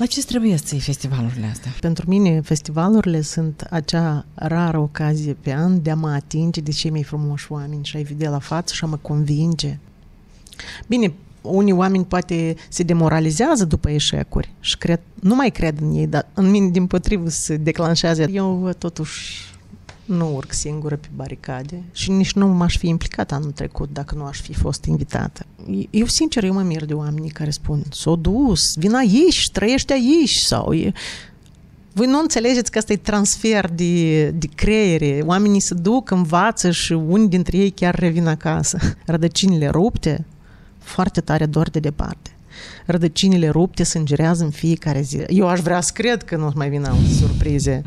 La ce trebuie să iei festivalurile astea? Pentru mine, festivalurile sunt acea rară ocazie pe an de a mă atinge de cei mai frumoși oameni și a-i vedea la față și a mă convinge. Bine, unii oameni poate se demoralizează după eșecuri și nu mai cred în ei, dar în mine, dimpotrivă, se declanșează. Eu, totuși, nu urc singură pe baricade și nici nu m-aș fi implicat anul trecut dacă nu aș fi fost invitată. Eu, sincer, eu mă mir de oamenii care spun s-o dus, vin aici, trăiește aici sau... Voi nu înțelegeți că asta e transfer de creiere. Oamenii se duc, învață și unii dintre ei chiar revin acasă. Rădăcinile rupte, foarte tare dor de departe. Rădăcinile rupte sângerează în fiecare zi. Eu aș vrea să cred că nu mai vin alte surprize.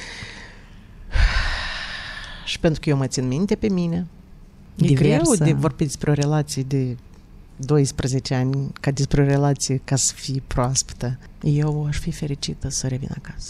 Și pentru că eu mă țin minte pe mine. E greu de vorbi despre o relație de 12 ani, ca despre o relație ca să fie proaspătă. Eu aș fi fericită să revin acasă.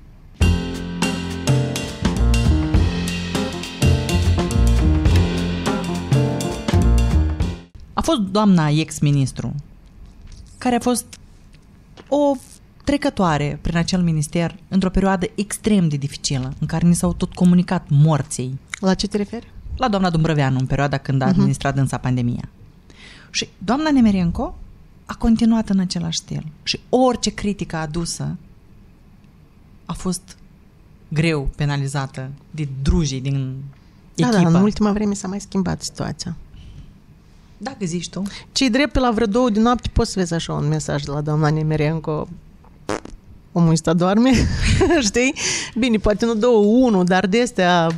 A fost doamna ex-ministru, care a fost o trecătoare prin acel minister într-o perioadă extrem de dificilă, în care ni s-au tot comunicat morții. La ce te referi? La doamna Dumbrăveanu, în perioada când a administrat dânsa pandemia. Și doamna Nemerenko a continuat în același stil. Și orice critică adusă a fost greu penalizată de drujii din echipă. Da, în ultima vreme s-a mai schimbat situația. Dacă zici tu. Ce-i drept, pe la vreo 2 de noapte poți să vezi așa un mesaj de la doamna Nemerenko. Omul ăsta doarme, știi? Bine, poate nu 2-1, dar de astea...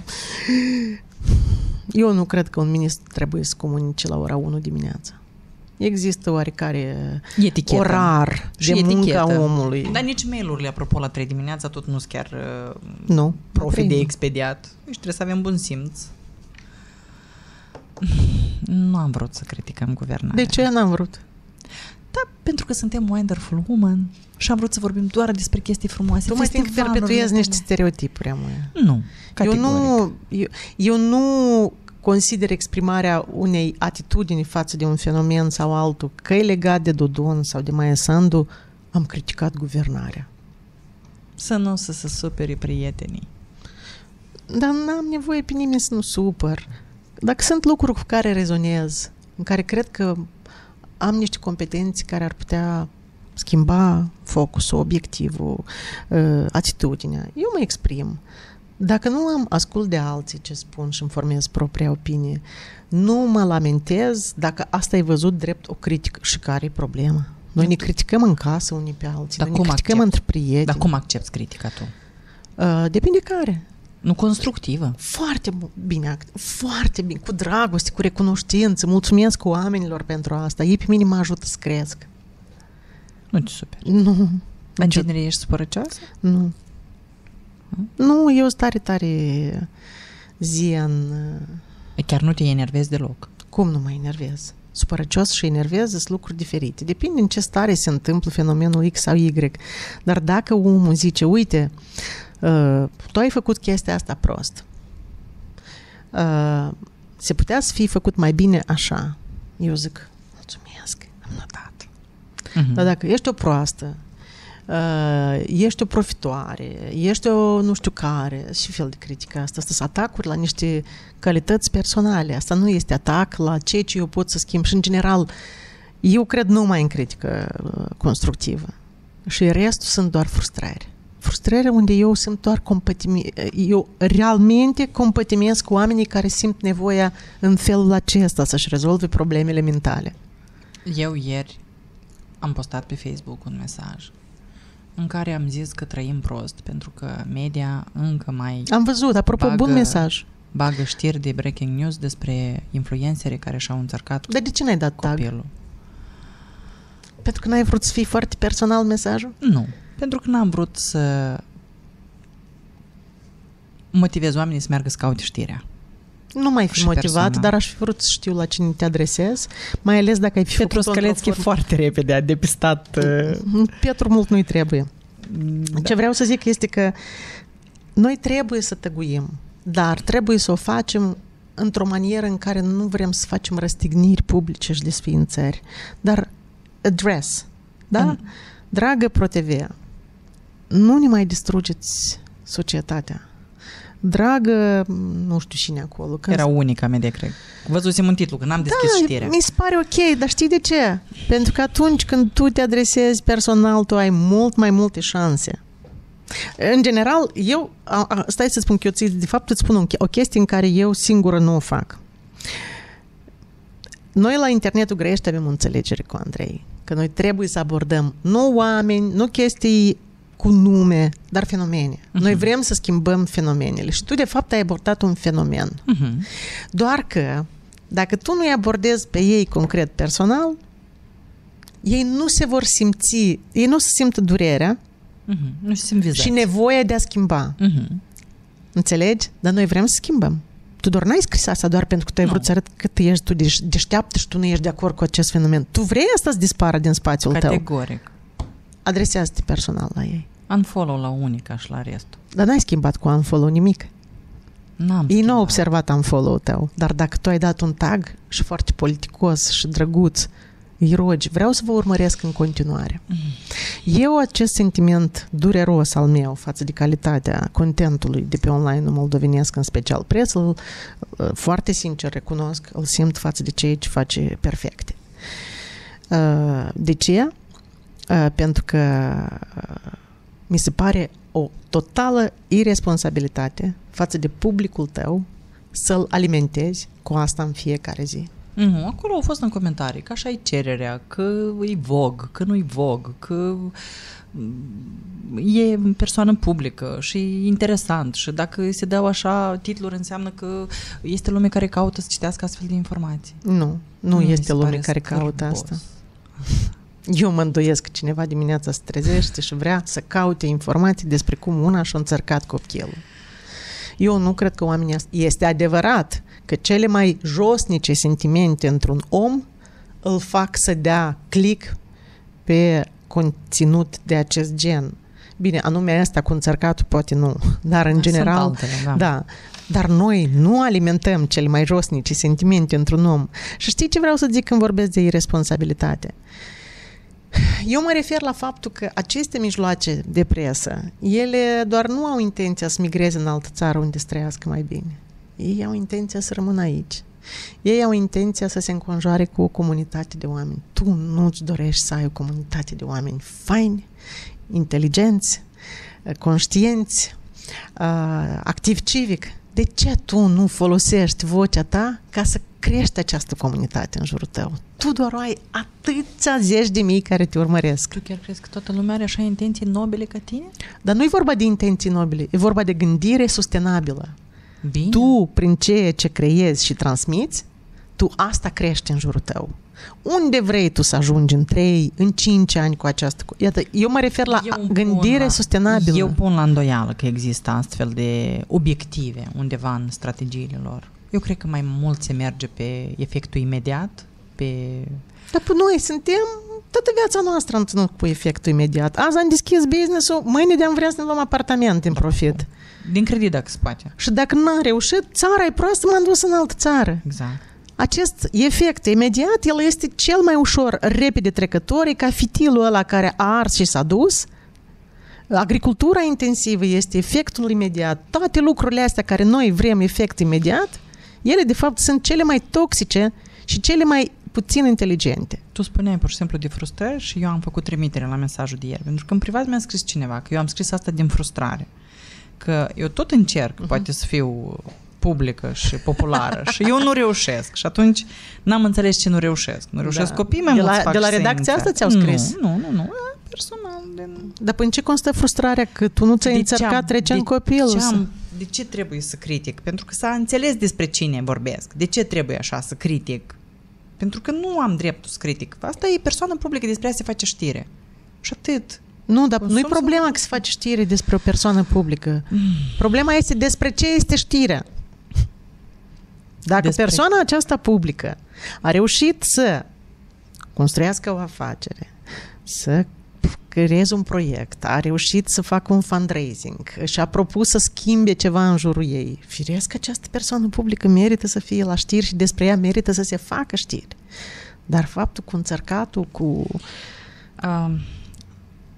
Eu nu cred că un ministru trebuie să comunice la ora 1 dimineața. Există oarecare etichetă. Orar de munca omului. Dar nici mail-urile, apropo, la 3 dimineața tot nu sunt chiar nu, profi de expediat. Deci trebuie să avem bun simț. Nu am vrut să criticăm guvernarea. De ce n-am vrut? Da, pentru că suntem wonderful woman și am vrut să vorbim doar despre chestii frumoase. Tu mai știi că perpetuezi niște stereotipuri, amuie. Nu, categoric. Eu nu consider exprimarea unei atitudini față de un fenomen sau altul, că e legat de Dodon sau de Maia Sandu, am criticat guvernarea. Să nu se supere prietenii. Dar n-am nevoie pe nimeni să nu supăr. Dacă sunt lucruri cu care rezonez, în care cred că am niște competențe care ar putea schimba focusul, obiectivul, atitudinea, eu mă exprim. Dacă nu am ascult de alții ce spun și îmi formez propria opinie, nu mă lamentez dacă asta ai văzut drept o critică. Și care e problema? Noi ne criticăm în casă unii pe alții, noi ne criticăm între prieteni. Dar cum accepți critica tu? Depinde care. Nu constructivă. Foarte bine, foarte bine, cu dragoste, cu recunoștință. Mulțumesc oamenilor pentru asta. Ei pe mine mă ajută să cresc. Nu te superi. Nu. În genere ești supărăcioasă? Nu. Nu, eu sunt tare zen. Chiar nu te enervezi deloc? Cum nu mă enervez? Supărăcios și enervez sunt lucruri diferite. Depinde în ce stare se întâmplă fenomenul X sau Y. Dar dacă omul zice, uite, tu ai făcut chestia asta prost. Se putea să fie făcut mai bine așa. Eu zic, mulțumesc, am notat. Dar dacă ești o proastă, ești o profitoare, ești o nu știu care, și fel de critică asta. Asta sunt atacuri la niște calități personale. Asta nu este atac la ceea ce eu pot să schimb. Și în general, eu cred numai în critică constructivă. Și restul sunt doar frustrări. Frustrări unde eu simt doar eu realmente compătimesc cu oamenii care simt nevoia în felul acesta să-și rezolve problemele mentale. Eu ieri am postat pe Facebook un mesaj în care am zis că trăim prost, pentru că media încă mai... Am văzut, apropo, bun mesaj. Bagă știri de breaking news despre influenceri care și-au înțărcat Dar de ce n-ai dat copilul. Tag? Pentru că n-ai vrut să fii foarte personal mesajul? Nu, pentru că n-am vrut să motivez oamenii să meargă să caute știrea. Nu mai fi motivat, personal. Dar aș fi vrut să știu la cine te adresezi, mai ales dacă ai fi făcut Petru Scălețchi foarte repede a depistat... Petru mult nu-i trebuie. Da. Ce vreau să zic este că noi trebuie să tăguim, dar trebuie să o facem într-o manieră în care nu vrem să facem răstigniri publice și desființări, dar address, da? Dragă ProTV, nu ne mai distrugeți societatea. Dragă, nu știu cine acolo. Că era Unica Media, cred. Văzusem un titlu, că n-am deschis știrea. Mi se pare ok, dar știi de ce? Pentru că atunci când tu te adresezi personal, tu ai mult mai multe șanse. În general, eu, stai să spun că eu, de fapt, îți spun o chestie în care eu singură nu o fac. Noi la Internetul Grăiești avem o înțelegere cu Andrei, că noi trebuie să abordăm nu oameni, nu chestii cu nume, dar fenomene. Noi vrem să schimbăm fenomenele și tu, de fapt, ai abordat un fenomen. Doar că, dacă tu nu-i abordezi pe ei concret personal, ei nu se vor simți, ei nu se simtă durerea nu se simt vizați. Și nevoia de a schimba. Înțelegi? Dar noi vrem să schimbăm. Tu doar n-ai scris asta doar pentru că tu ai vrut să arăt că tu ești deșteaptă și tu nu ești de acord cu acest fenomen. Tu vrei asta să dispară din spațiul tău. Categoric. Adresează-te personal la ei. Unfollow la Unica și la restul. Dar n-ai schimbat cu unfollow nimic. N-am Ei nu au observat unfollow-ul tău. Dar dacă tu ai dat un tag și foarte politicos și drăguț, îi rogi, vreau să vă urmăresc în continuare. Eu acest sentiment dureros al meu față de calitatea contentului de pe online-ul moldovenesc, în special presă, foarte sincer recunosc, îl simt față de ceea ce face perfecte. De ce? Pentru că mi se pare o totală irresponsabilitate față de publicul tău să-l alimentezi cu asta în fiecare zi. Nu, acolo au fost în comentarii că așa e cererea, că e Vogue, că nu e Vogue, că e persoană publică și e interesant și dacă se dau așa titluri înseamnă că este lume care caută să citească astfel de informații. Nu este lume care caută asta. Eu mă îndoiesc că cineva dimineața se trezește și vrea să caute informații despre cum una și-a înțărcat copilul. Eu nu cred că oamenii... Este adevărat că cele mai josnice sentimente într-un om îl fac să dea click pe conținut de acest gen. Bine, anume asta cu înțărcatul poate nu, dar în general... altele, da. Dar noi nu alimentăm cele mai josnice sentimente într-un om. Și știi ce vreau să zic când vorbesc de irresponsabilitate? Eu mă refer la faptul că aceste mijloace de presă, ele doar nu au intenția să migreze în altă țară unde să trăiască mai bine. Ei au intenția să rămână aici. Ei au intenția să se înconjoare cu o comunitate de oameni. Tu nu-ți dorești să ai o comunitate de oameni faini, inteligenți, conștienți, activ civic. De ce tu nu folosești vocea ta ca să crești această comunitate în jurul tău? Tu doar ai atâția zeci de mii care te urmăresc. Tu chiar crezi că toată lumea are așa intenții nobile ca tine? Dar nu e vorba de intenții nobile, e vorba de gândire sustenabilă. Bine. Tu, prin ceea ce creezi și transmiți, tu asta crești în jurul tău. Unde vrei tu să ajungi în 3, în 5 ani cu această... Iată, eu mă refer la gândire sustenabilă. Eu pun la îndoială că există astfel de obiective undeva în strategiile lor. Eu cred că mai mult se merge pe efectul imediat, pe... Dar noi suntem toată viața noastră am ținut cu efectul imediat. Azi am deschis business-ul, mâine de-am vrea să ne luăm apartament în profit. Din credit dacă se poate. Și dacă n-am reușit, țara e proastă, m-am dus în altă țară. Exact. Acest efect imediat, el este cel mai ușor, repede trecător, e ca fitilul ăla care a ars și s-a dus. Agricultura intensivă este efectul imediat. Toate lucrurile astea care noi vrem efect imediat, ele de fapt sunt cele mai toxice și cele mai puțin inteligente. Tu spuneai pur și simplu de frustrări și eu am făcut trimitere la mesajul de ieri, pentru că în privat mi-a scris cineva că eu am scris asta din frustrare. Că eu tot încerc, poate să fiu publică și populară și eu nu reușesc. Și atunci n-am înțeles ce nu reușesc. Nu reușesc copiii mai mulți fac de la redacția asta ți-au scris? Nu. Personal. Dar în ce constă frustrarea? Că tu nu ți-ai înțărcat recent copilul? De ce trebuie să critic? Pentru că s-a înțeles despre cine vorbesc. De ce trebuie așa să critic? Pentru că nu am dreptul să critic. Asta e persoană publică, despre ea se face știre. Și atât. Nu, dar nu-i problema că se face știre despre o persoană publică. Problema este despre ce este știrea. Dacă persoana aceasta publică a reușit să construiască o afacere, să creeze un proiect, a reușit să facă un fundraising și a propus să schimbe ceva în jurul ei, firesc că această persoană publică merită să fie la știri și despre ea merită să se facă știri. Dar faptul cu înțărcatul, cu...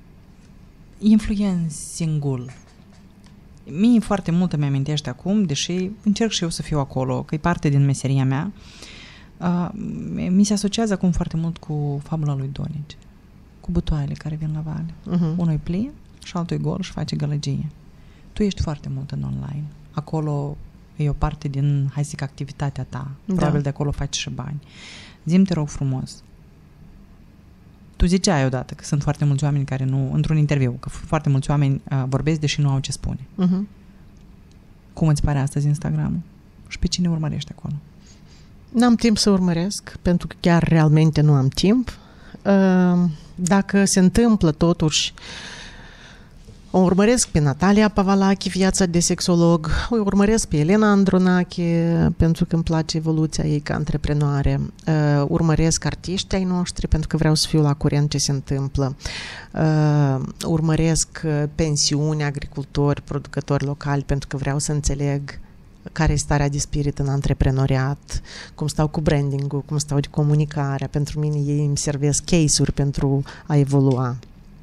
influencing-ul. Mie foarte mult îmi amintește acum, deși încerc și eu să fiu acolo, că e parte din meseria mea. Mi se asociază acum foarte mult cu fabula lui Donici, cu butoaiele care vin la vale. Unul e plin și altul e gol și face gălăgie. Tu ești foarte mult în online. Acolo e o parte din, hai să zic, activitatea ta. Probabil de acolo faci și bani. Zi-mi, te rog frumos. Tu ziceai odată că sunt foarte mulți oameni care nu, într-un interviu, că foarte mulți oameni vorbesc deși nu au ce spune. Cum îți pare astăzi Instagram-ul? Și pe cine urmărești acolo? N-am timp să urmăresc, pentru că chiar realmente nu am timp. Dacă se întâmplă totuși, o urmăresc pe Natalia Pavalache, viața de sexolog, o urmăresc pe Elena Andronache, pentru că îmi place evoluția ei ca antreprenoare, urmăresc artiștii ai noștri, pentru că vreau să fiu la curent ce se întâmplă, urmăresc pensiuni, agricultori, producători locali, pentru că vreau să înțeleg care e starea de spirit în antreprenoriat, cum stau cu branding-ul, cum stau de comunicarea. Pentru mine ei îmi servesc case-uri pentru a evolua.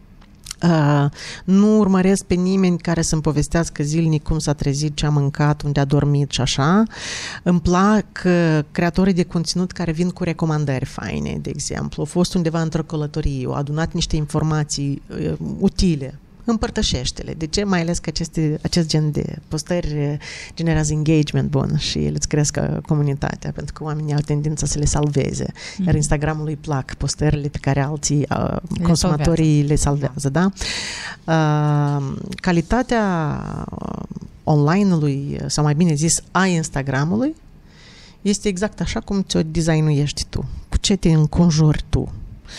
Nu urmăresc pe nimeni care să-mi povestească zilnic cum s-a trezit, ce a mâncat, unde a dormit și așa. Îmi plac creatorii de conținut care vin cu recomandări faine, de exemplu. Au fost undeva într-o călătorie, au adunat niște informații utile. Împărtășește-le. De ce? Mai ales că acest gen de postări generează engagement bun și ele îți cresc comunitatea, pentru că oamenii au tendința să le salveze. Iar Instagramului îi plac postările pe care alții, consumatorii le salvează. Da? Calitatea online-ului, sau mai bine zis, a Instagramului, este exact așa cum ți-o designuiești tu. Cu ce te înconjuri tu.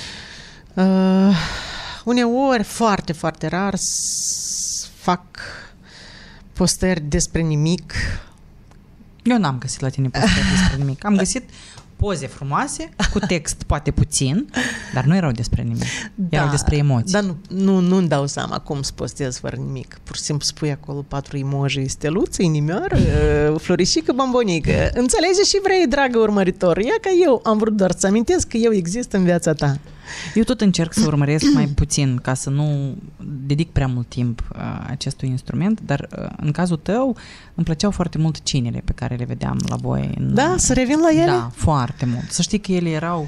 Uneori, foarte, foarte rar, fac postări despre nimic. Eu n-am găsit la tine postări despre nimic. Am găsit poze frumoase, cu text poate puțin, dar nu erau despre nimic. Erau despre emoții. Dar nu-mi dau seama cum să postez fără nimic. Pur și simplu spui acolo 4 emoji, steluță, inimioară, florisică, bombonică. Înțelegi și vrei, dragă urmăritor. Ia că eu am vrut doar să amintesc că eu exist în viața ta. Eu tot încerc să urmăresc mai puțin, ca să nu dedic prea mult timp acestui instrument, dar în cazul tău îmi plăceau foarte mult cinele pe care le vedeam la voi. Da, să revin la ele? Da, foarte mult. Să știi că ele erau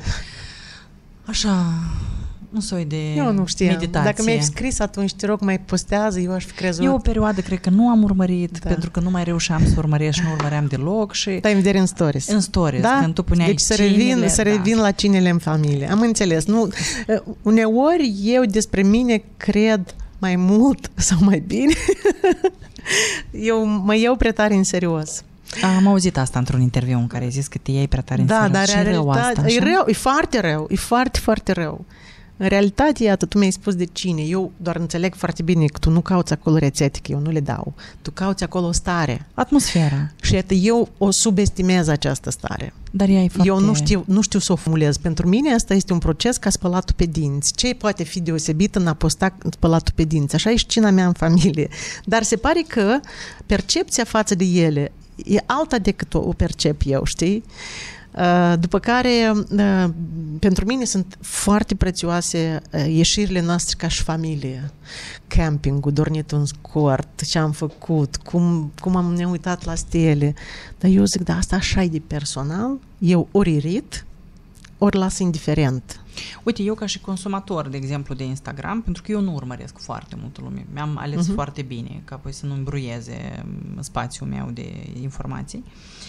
așa, un soi de eu nu știam. Meditație. Dacă mi-ai scris atunci, te rog, mai postează, eu aș fi crezut. Eu o perioadă cred că nu am urmărit, pentru că nu mai reușeam să urmăresc și nu urmăream deloc. Și dai în vedere în stories. În stories, da? Când tu puneai deci să revin la cinele în familie. Am înțeles. Nu, uneori eu despre mine cred mai mult sau mai bine. Eu mă iau prea tare în serios. Am auzit asta într-un interviu în care ai zis că te iei prea tare în serios. Dar și rău asta, e rău, e foarte rău, e foarte, foarte rău. În realitate, iată, tu mi-ai spus de cine. Eu doar înțeleg foarte bine că tu nu cauți acolo rețete, că eu nu le dau. Tu cauți acolo o stare. Atmosfera. Și iată, eu o subestimez această stare. Dar ea e foarte... Eu nu știu să o formulez. Pentru mine asta este un proces ca spălatul pe dinți. Ce poate fi deosebit în a posta spălatul pe dinți? Așa e și cina mea în familie. Dar se pare că percepția față de ele e alta decât o percep eu, știi? După care, pentru mine sunt foarte prețioase ieșirile noastre ca și familie. Campingul, dormitul în scort, ce am făcut, cum am ne uitat la stele. Dar eu zic, da, asta așa e de personal, eu ori irit, ori las indiferent. Uite, eu ca și consumator, de exemplu, de Instagram, pentru că eu nu urmăresc foarte multă lume, mi-am ales foarte bine, ca apoi să nu îmbruieze spațiul meu de informații.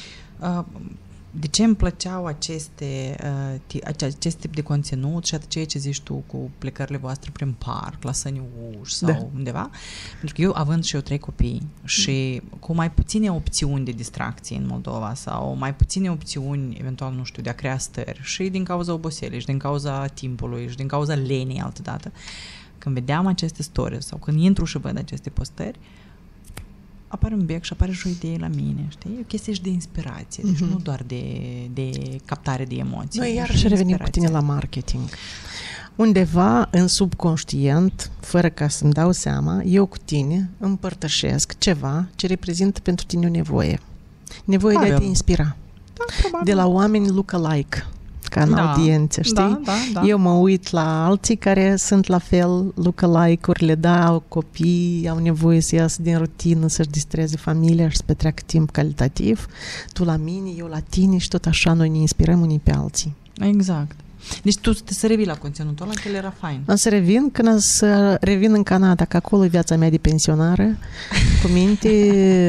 De ce îmi plăceau acest tip de conținut și ceea ce zici tu cu plecările voastre prin parc, la Săniuș sau undeva? Pentru că eu, având și eu 3 copii și cu mai puține opțiuni de distracție în Moldova sau mai puține opțiuni, eventual, nu știu, de a crea stări și din cauza oboselii și din cauza timpului și din cauza lenii altădată, când vedeam aceste stories sau când intru și văd aceste postări, apare un bec și apare și o idee la mine, știi? E o chestie și de inspirație, deci nu doar de captare de emoții. Noi iarăși revenim cu tine la marketing. Undeva în subconștient, fără ca să-mi dau seama, eu cu tine împărtășesc ceva ce reprezintă pentru tine o nevoie. Nevoie de a te inspira. Da, probabil. De la oameni look-alike, ca în audiențe, știi? Da. Eu mă uit la alții care sunt la fel, lookalike-urile, da, au copii, au nevoie să iasă din rutină, să-și distreze familia și să petreacă timp calitativ. Tu la mine, eu la tine și tot așa noi ne inspirăm unii pe alții. Exact. Deci tu să revii la conținutul ăla, că el era fain. O să revin când să revin în Canada, că acolo e viața mea de pensionară, cu minte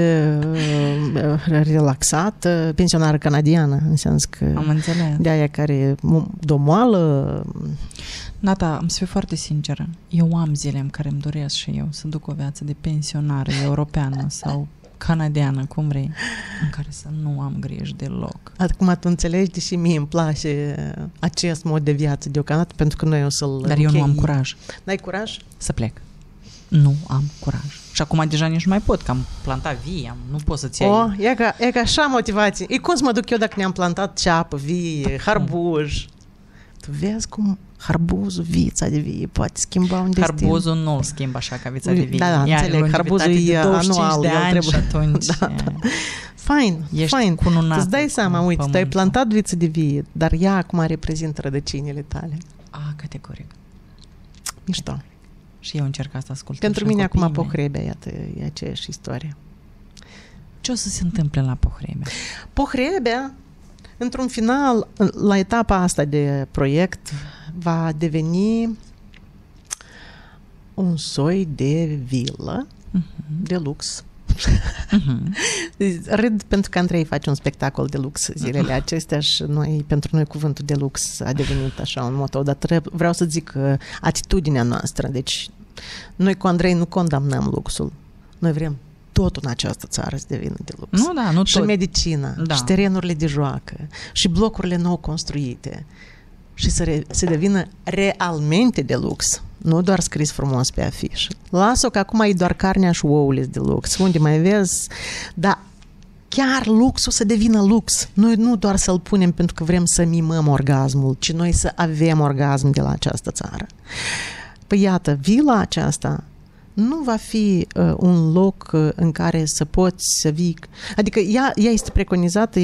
relaxată, pensionară canadiană, în sens că am înțeles. de aia care domoală. Nata, am să fiu foarte sinceră. Eu am zile în care îmi doresc și eu să duc o viață de pensionară europeană sau canadiană, cum vrei, în care să nu am griji deloc. Acum tu înțelegi, deși mie îmi place acest mod de viață deocamdată, pentru că noi o să-l Dar eu nu am curaj. N-ai curaj? Să plec. Nu am curaj. Și acum deja nici nu mai pot, că am plantat vii, nu pot să-ți iei. E ca așa motivație. E cum să mă duc eu dacă ne-am plantat ceapă, vie, harbuj? Tu vezi cum harbuzul, vița de vie poate schimba un destin. Harbuzul nu îl schimbă așa ca vița de vie. Da, înțeleg, harbuzul e anual. De ani și atunci... Da. Fain. Îți dai seama, uite, tu ai plantat viță de vie, dar ea acum reprezintă rădăcinile tale. Categoric. Mișto. Și eu încerc asta, ascult. Pentru mine acum Pohrebea, iată, e aceeași istorie. Ce o să se întâmple la Pohrebea? Pohrebea, într-un final, la etapa asta de proiect, va deveni un soi de vilă de lux. Râd pentru că Andrei face un spectacol de lux zilele acestea și pentru noi cuvântul de lux a devenit așa un moto, dar vreau să zic atitudinea noastră. Deci noi cu Andrei nu condamnăm luxul. Noi vrem totul în această țară să devină de lux. Nu și tot. Medicina, și terenurile de joacă, și blocurile nou construite. Și să devină realmente de lux. Nu doar scris frumos pe afiș. Lasă-o că acum e doar carnea și ouăle de lux. Unde mai vezi? Dar chiar luxul să devină lux. Noi nu doar să-l punem pentru că vrem să mimăm orgasmul, ci noi să avem orgasm de la această țară. Păi iată, vila aceasta nu va fi un loc în care să poți să vii... Adică ea este preconizată,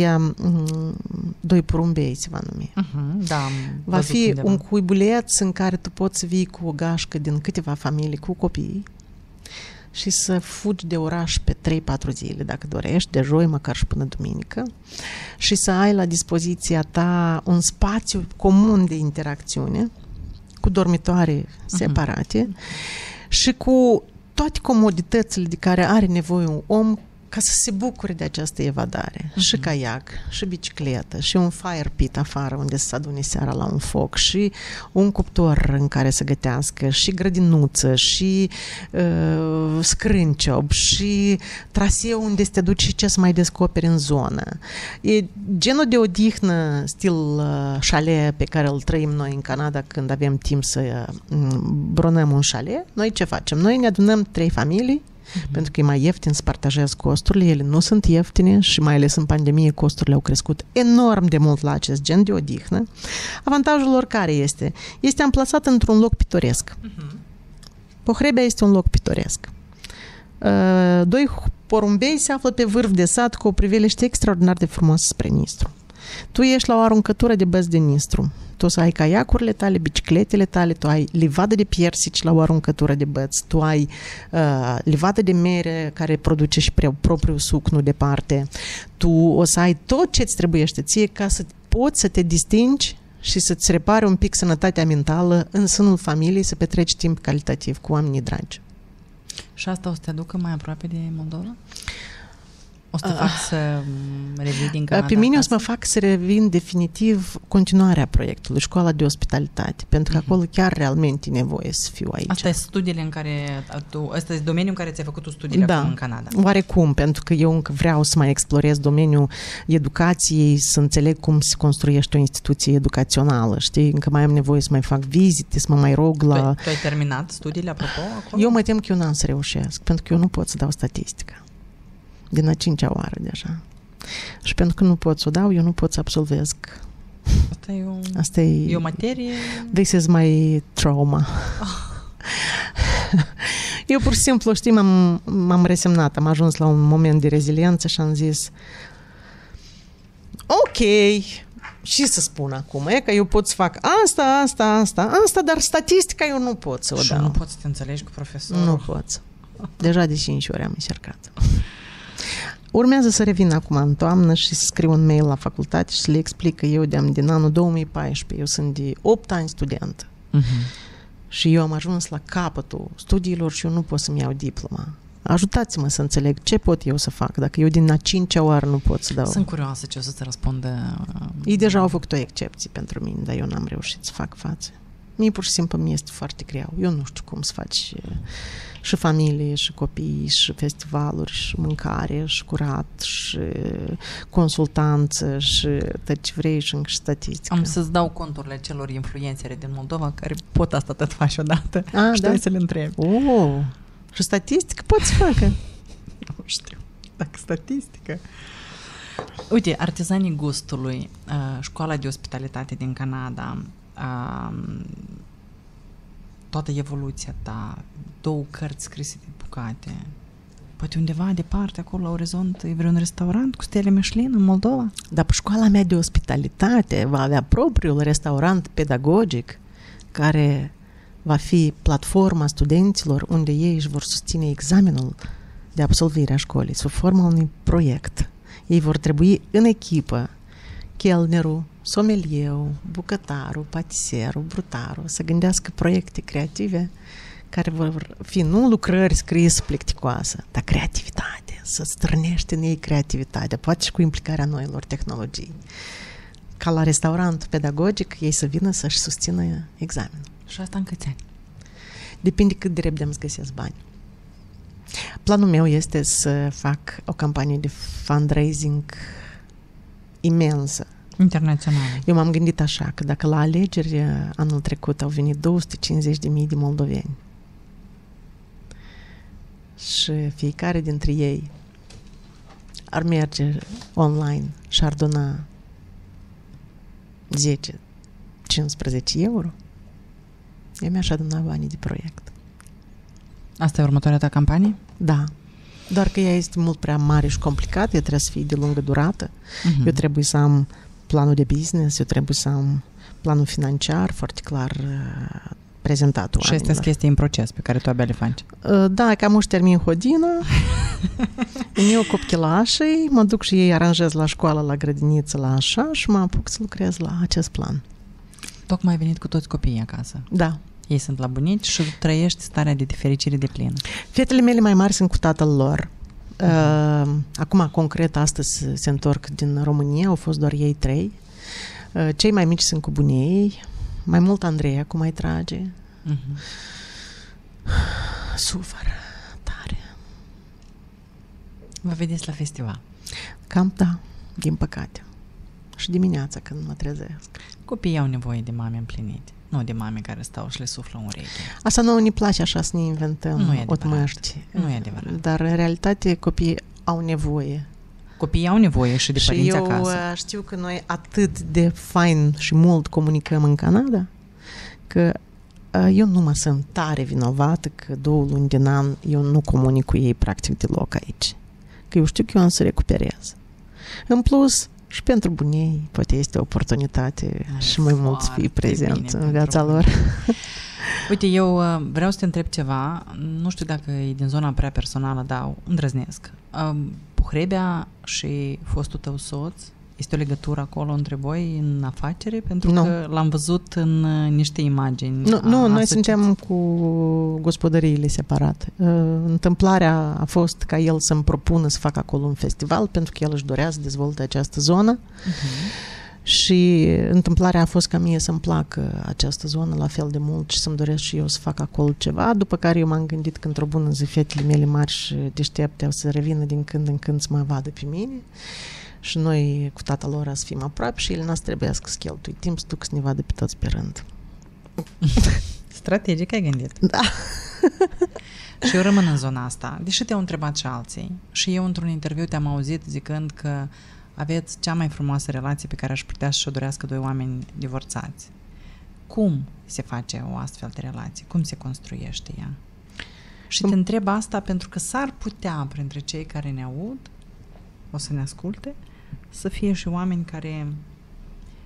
Doi porumbei se va numi. Va fi undeva un cuibuleț în care tu poți să vii cu o gașcă din câteva familii cu copii și să fugi de oraș pe 3-4 zile, dacă dorești, de joi, măcar și până duminică, și să ai la dispoziția ta un spațiu comun de interacțiune, cu dormitoare separate, și cu toate comoditățile de care are nevoie un om ca să se bucure de această evadare. Și caiac, și bicicletă, și un fire pit afară unde să se adune seara la un foc, și un cuptor în care să gătească, și grădinuță, și scrânciob, și traseu unde să te duci și ce să mai descoperi în zonă. E genul de odihnă stil chalet pe care îl trăim noi în Canada când avem timp să bronăm un chalet. Noi ce facem? Noi ne adunăm 3 familii, pentru că e mai ieftin să partajezi costurile, ele nu sunt ieftine și mai ales în pandemie costurile au crescut enorm de mult la acest gen de odihnă. Avantajul lor care este? Este amplasat într-un loc pitoresc. Pohrebea este un loc pitoresc. Doi porumbei se află pe vârf de sat cu o priveliște extraordinar de frumoasă spre Nistru. Tu ești la o aruncătură de băți de Nistru. Tu o să ai caiacurile tale, bicicletele tale, tu ai livadă de piersici la o aruncătură de băți, tu ai livadă de mere care produce și propriul suc, nu departe. Tu o să ai tot ce îți trebuiește ție ca să poți să te distingi și să-ți repare un pic sănătatea mentală în sânul familiei, să petreci timp calitativ cu oamenii dragi. Și asta o să te aducă mai aproape de Moldova? O să te fac să revii din Canada? Pe mine o să mă fac să revin definitiv continuarea proiectului, școala de ospitalitate, pentru că acolo chiar realmente e nevoie să fiu aici. Asta e studiile în care ăsta e domeniul în care ți-ai făcut tu studiile acum în Canada. Oarecum, pentru că eu încă vreau să mai explorez domeniul educației, să înțeleg cum se construiește o instituție educațională, știi? Încă mai am nevoie să mai fac vizite, să mă mai rog la... Tu ai terminat studiile, apropo, acolo? Eu mă tem că eu n-am să reușesc, pentru că eu nu pot să dau statistică. Din a 5-a oară deja. Și pentru că nu pot să o dau, eu nu pot să absolvez. Asta e o materie... This is my trauma. Eu pur și simplu, știi, m-am resemnat, am ajuns la un moment de reziliență și am zis ok, și să spun acum, că eu pot să fac asta, dar statistica eu nu pot să o dau. Și nu poți să te înțelegi cu profesorul? Nu pot. Deja de 5 ori am încercat. Urmează să revin acum în toamnă și să scriu un mail la facultate și să le explic că eu din anul 2014, eu sunt de 8 ani student. Și eu am ajuns la capătul studiilor și eu nu pot să-mi iau diploma. Ajutați-mă să înțeleg ce pot eu să fac, dacă eu din a 5-a oară nu pot să dau. Sunt curioasă ce o să-ți răspundă. Ei deja au făcut o excepție pentru mine, dar eu n-am reușit să fac față. Mie pur și simplu mi este foarte greu. Eu nu știu cum să faci și familie, și copii, și festivaluri, și mâncare, și curat, și consultanță, și tot ce vrei, și încă și statistică. Am să-ți dau conturile celor influențere din Moldova care pot asta tot faci odată. Și da? să le întrebi. Și statistică pot să facă? Nu știu. Dacă statistică... Uite, Artizanii Gustului, școala de ospitalitate din Canada, toată evoluția ta, 2 cărți scrise de bucate. Poate undeva departe, acolo, la orizont, e vreun restaurant cu stele Michelin în Moldova? Dar școala mea de ospitalitate va avea propriul restaurant pedagogic care va fi platforma studenților unde ei își vor susține examenul de absolvire a școlii, sub forma unui proiect. Ei vor trebui în echipă, chelnerul, somelierul, bucătarul, patiserul, brutarul, să gândească proiecte creative care vor fi nu lucrări scrise plicticoasă, dar creativitate, să strânește în ei creativitatea, poate și cu implicarea noilor tehnologii. Ca la restaurantul pedagogic, ei să vină să-și susțină examenul. Și asta în câți ani? Depinde cât de repede îmi găsesc bani. Planul meu este să fac o campanie de fundraising imensă. Internațională. Eu m-am gândit așa, că dacă la alegeri anul trecut au venit 250.000 de moldoveni și fiecare dintre ei ar merge online și ar dona 10-15 euro, eu mi-aș aduna banii de proiect. Asta e următoarea ta campanie? Da. Doar că ea este mult prea mare și complicată, ea trebuie să fie de lungă durată. Eu trebuie să am planul de business, eu trebuie să am planul financiar foarte clar prezentat oamenilor. Și astea sunt chestii în proces pe care tu abia le faci. Da, cam își termin hodină, îmi iau copchilașii, mă duc și ei aranjez la școală, la grădiniță, la așa și mă apuc să lucrez la acest plan. Tocmai ai venit cu toți copiii acasă. Da. Ei sunt la bunici și trăiești starea de fericire de plină. Fetele mele mai mari sunt cu tatăl lor. Acum, concret, astăzi se întorc din România, au fost doar ei 3. Cei mai mici sunt cu bunei, mai mult Andreea, cum mai trage. Sufăr tare. Vă vedeți la festival? Cam da, din păcate. Și dimineața când mă trezesc. Copiii au nevoie de mame împlinite, nu de mame care stau și le suflă în ureche. Asta nouă ne place așa să ne inventăm otmăști. Nu e adevărat. Dar în realitate copiii au nevoie. Copiii au nevoie și de părinți acasă. Și eu știu că noi atât de fain și mult comunicăm în Canada, că eu nu mă sunt tare vinovată că 2 luni din an eu nu comunic cu ei practic deloc aici. Că eu știu că eu am să recuperez. În plus, și pentru bunei, poate este o oportunitate și mai mult să fii prezent în viața lor. Uite, eu vreau să te întreb ceva, nu știu dacă e din zona prea personală, dar îndrăznesc. Pohrebea și fostul tău soț, este o legătură acolo între voi în afacere? Pentru că l-am văzut în niște imagini. Nu, noi suntem cu gospodăriile separate. Întâmplarea a fost ca el să-mi propună să fac acolo un festival, pentru că el își dorea să dezvolte această zonă. Și întâmplarea a fost ca mie să-mi placă această zonă la fel de mult și să-mi doresc și eu să fac acolo ceva, după care eu m-am gândit că într-o bună zi fetele mele mari și deștepte o să revină din când în când să mă vadă pe mine și noi cu tata lor să fim aproape și el n-ați trebuia să cheltui timp să duc să ne vadă pe toți pe rând. Strategic ai gândit. Da. Și eu rămân în zona asta, deși te-au întrebat și alții. Și eu într-un interviu te-am auzit zicând că aveți cea mai frumoasă relație pe care aș putea să-și o dorească 2 oameni divorțați. Cum se face o astfel de relație? Cum se construiește ea? Și te întreb asta pentru că s-ar putea, printre cei care ne aud, o să ne asculte, să fie și oameni care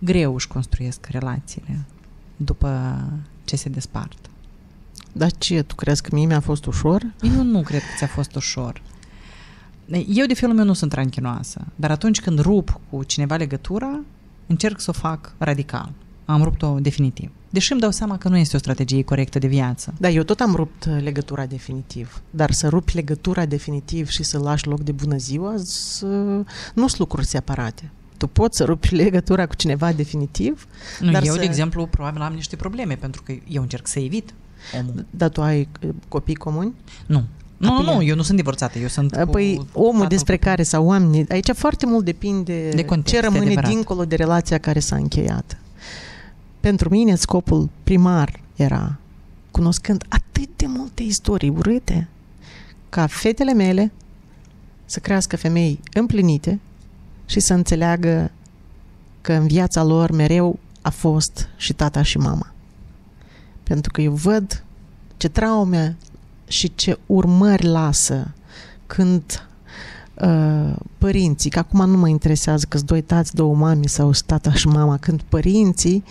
greu își construiesc relațiile după ce se despart. Dar ce, tu crezi că mie mi-a fost ușor? Eu nu cred că ți-a fost ușor. Eu de felul meu nu sunt ranchinoasă, dar atunci când rup cu cineva legătura, încerc să o fac radical. Am rupt-o definitiv. Deși îmi dau seama că nu este o strategie corectă de viață. Da, eu tot am rupt legătura definitiv. Dar să rupi legătura definitiv și să lași loc de bună ziua, nu sunt lucruri separate. Tu poți să rupi legătura cu cineva definitiv, nu, dar eu, de exemplu, probabil am niște probleme, pentru că eu încerc să evit omul. Dar tu ai copii comuni? Nu. Nu, eu nu sunt divorțată, eu sunt Păi omul despre care, sau oamenii, aici foarte mult depinde de context, ce rămâne dincolo de relația care s-a încheiat. Pentru mine scopul primar era, cunoscând atât de multe istorii urâte, ca fetele mele să crească femei împlinite și să înțeleagă că în viața lor mereu a fost și tata și mama. Pentru că eu văd ce traume și ce urmări lasă când părinții, că acum nu mă interesează că-s doi tați, două mami sau tata și mama, când părinții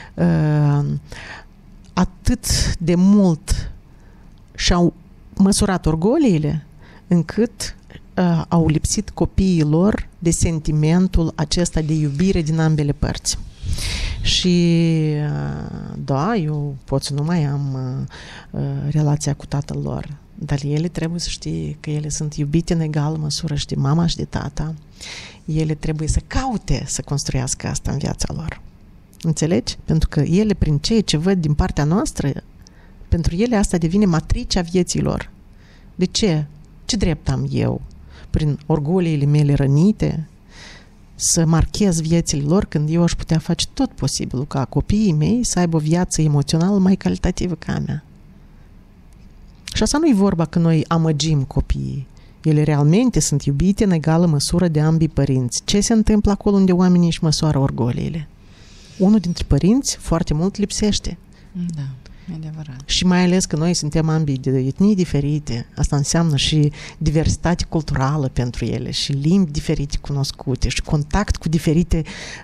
atât de mult și-au măsurat orgoliile încât au lipsit copiii lor de sentimentul acesta de iubire din ambele părți. Și da, eu pot să nu mai am relația cu tatăl lor, dar ele trebuie să știe că ele sunt iubite în egală măsură și de mama și de tata. Ele trebuie să caute să construiască asta în viața lor. Înțelegi? Pentru că ele, prin ceea ce văd din partea noastră, pentru ele asta devine matricea vieții lor. De ce? Ce drept am eu, prin orgoliile mele rănite, să marchez viețile lor când eu aș putea face tot posibilul ca copiii mei să aibă o viață emoțională mai calitativă ca a mea? Și asta nu e vorba că noi amăgim copiii. Ele realmente sunt iubite în egală măsură de ambii părinți. Ce se întâmplă acolo unde oamenii își măsoară orgoliile? Unul dintre părinți foarte mult lipsește. Da, e adevărat. Și mai ales că noi suntem ambii de etnii diferite. Asta înseamnă și diversitate culturală pentru ele și limbi diferite cunoscute și contact cu diferite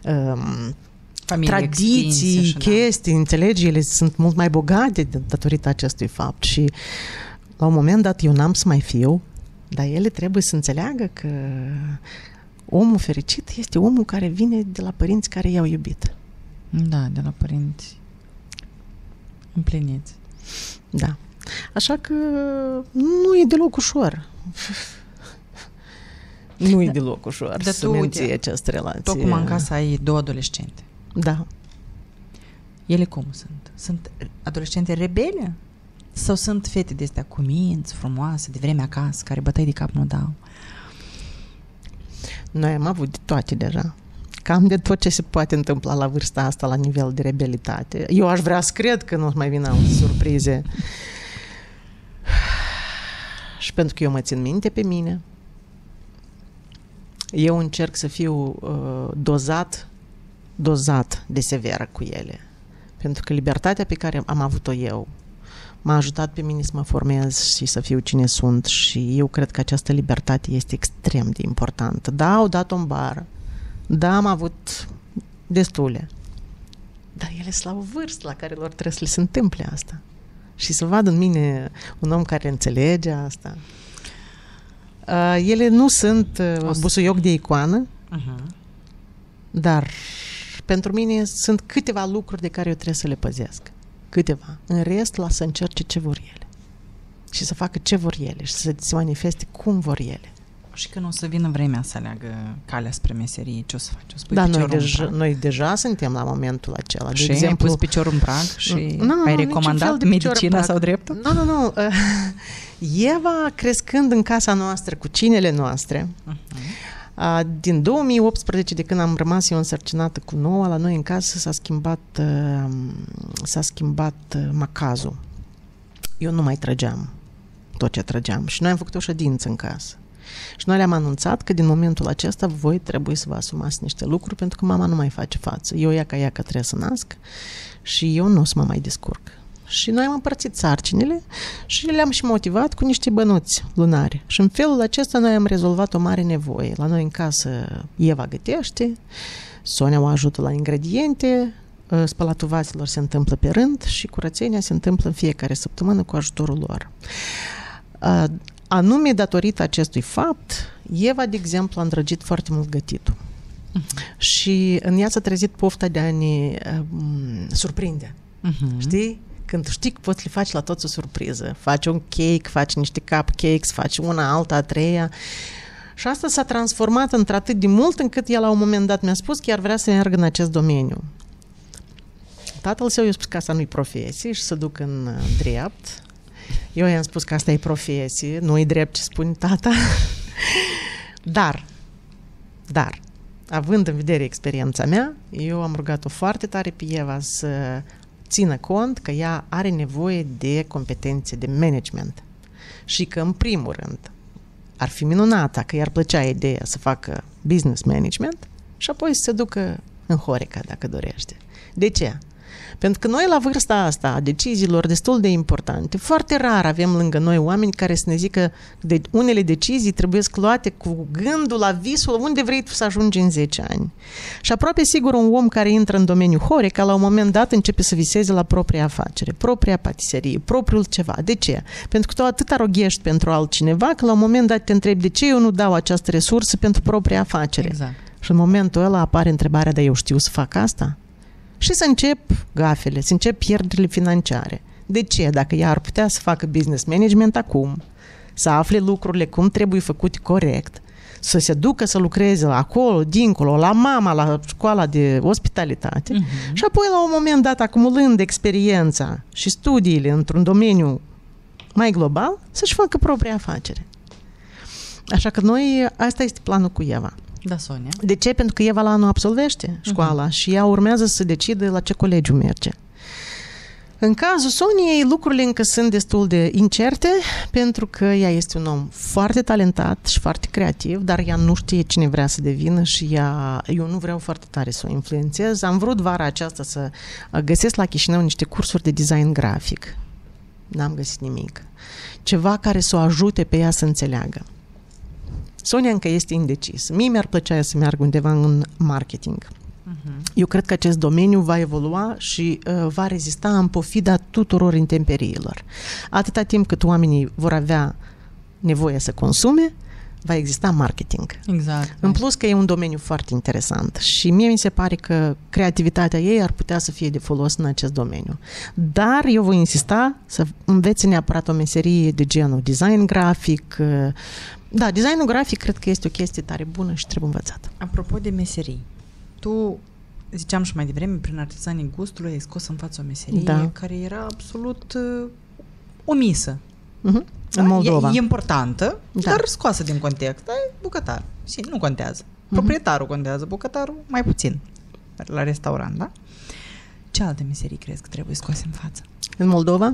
tradiții, chestii, înțelegi? Ele sunt mult mai bogate datorită acestui fapt și la un moment dat eu n-am să mai fiu, dar ele trebuie să înțeleagă că omul fericit este omul care vine de la părinți care i-au iubit. Da, de la părinți împliniți. Da. Așa că nu e deloc ușor. Nu e deloc ușor să menții această relație. Tu acum în casă ai două adolescente. Da. Ele cum sunt? Sunt adolescente rebele? Sau sunt fete de astea cuminți, frumoase, de vremea acasă, care bătăi de cap nu dau? Noi am avut de toate deja. Cam de tot ce se poate întâmpla la vârsta asta, la nivel de rebelitate. Eu aș vrea să cred că nu o să mai vină surprize. Și pentru că eu mă țin minte pe mine, eu încerc să fiu dozat de severă cu ele. Pentru că libertatea pe care am avut-o eu m-a ajutat pe mine să mă formez și să fiu cine sunt și eu cred că această libertate este extrem de importantă. Da, au dat-o în bară. Da, am avut destule. Dar ele sunt la o vârstă la care lor trebuie să le se întâmple asta. Și să vadă în mine un om care înțelege asta. Ele nu sunt busuioc de icoană, dar pentru mine sunt câteva lucruri de care eu trebuie să le păzesc. Câteva. În rest, lasă să încerce ce vor ele. Și să facă ce vor ele și să se manifeste cum vor ele. Și când o să vină vremea să aleagă calea spre meserie, ce o să faci? O să pui da, noi deja suntem la momentul acela. Și de exemplu, ai pus piciorul în prag și ai recomandat medicina sau dreptul? Nu. Eva, crescând în casa noastră, cu cinele noastre, din 2018, de când am rămas eu însărcinată cu Noa, la noi în casă s-a schimbat macazul. Eu nu mai trăgeam tot ce trăgeam și noi am făcut o ședință în casă. Și noi le-am anunțat că din momentul acesta voi trebuie să vă asumați niște lucruri pentru că mama nu mai face față. Eu ea că trebuie să nasc și eu nu o să mă mai descurc. Și noi am împărțit sarcinile și le-am și motivat cu niște bănuți lunare. Și în felul acesta noi am rezolvat o mare nevoie. La noi în casă Eva gătește, Sonia o ajută la ingrediente, spălatul vaselor se întâmplă pe rând și curățenia se întâmplă în fiecare săptămână cu ajutorul lor. Anume, datorită acestui fapt, Eva, de exemplu, a îndrăgit foarte mult gătitul. Și în ea s-a trezit pofta de a ne surprinde. Știi? Când știi că poți le faci la toți o surpriză. Faci un cake, faci niște cupcakes, faci una, alta, a treia. Și asta s-a transformat într-atât de mult încât el la un moment dat mi-a spus că ar vrea să meargă în acest domeniu. Tatăl său i-a spus că asta nu-i profesie și să duc în drept. Eu i-am spus că asta e profesie, nu-i drept ce spune tata. Dar, având în vedere experiența mea, eu am rugat-o foarte tare pe Eva să țină cont că ea are nevoie de competențe de management și că, în primul rând, ar fi minunat că i-ar plăcea ideea să facă business management și apoi să se ducă în Horeca, dacă dorește. De ce? Pentru că noi, la vârsta asta a deciziilor destul de importante, foarte rar avem lângă noi oameni care să ne zică că unele decizii trebuie luate cu gândul la visul unde vrei tu să ajungi în 10 ani. Și aproape sigur un om care intră în domeniul Horeca, la un moment dat începe să viseze la propria afacere, propria patiserie, propriul ceva. De ce? Pentru că tu atât aroghești pentru altcineva că la un moment dat te întrebi de ce eu nu dau această resursă pentru propria afacere. Exact. Și în momentul ăla apare întrebarea, dar eu știu să fac asta? Și să încep gafele, să încep pierderile financiare. De ce? Dacă ea ar putea să facă business management acum, să afle lucrurile cum trebuie făcute corect, să se ducă să lucreze acolo, dincolo, la mama, la școala de ospitalitate și apoi la un moment dat, acumulând experiența și studiile într-un domeniu mai global, să-și facă propria afacere. Așa că noi, asta este planul cu Eva. Da, Sonia. De ce? Pentru că Eva la anul absolvește școala și ea urmează să decide la ce colegiu merge. În cazul Soniei, lucrurile încă sunt destul de incerte, pentru că ea este un om foarte talentat și foarte creativ, dar ea nu știe cine vrea să devină și eu nu vreau foarte tare să o influențez. Am vrut vara aceasta să găsesc la Chișinău niște cursuri de design grafic. N-am găsit nimic. Ceva care să o ajute pe ea să înțeleagă. Sonia încă este indecis. Mie mi-ar plăcea să meargă undeva în marketing. Eu cred că acest domeniu va evolua și va rezista în pofida tuturor intemperiilor. Atâta timp cât oamenii vor avea nevoie să consume, va exista marketing. Exact. În plus că e un domeniu foarte interesant și mie mi se pare că creativitatea ei ar putea să fie de folos în acest domeniu. Dar eu voi insista să învețe neapărat o meserie de genul design grafic. Da, designul grafic cred că este o chestie tare bună și trebuie învățată. Apropo de meserii, tu, ziceam și mai devreme, prin Artizanii Gustului ai scos în față o meserie care era absolut omisă. În Moldova. E importantă, dar scoasă din context. Ai bucătar. Și nu contează. Proprietarul contează, bucătarul mai puțin. La restaurant, da? Ce alte meserii crezi că trebuie scoase în față? În Moldova?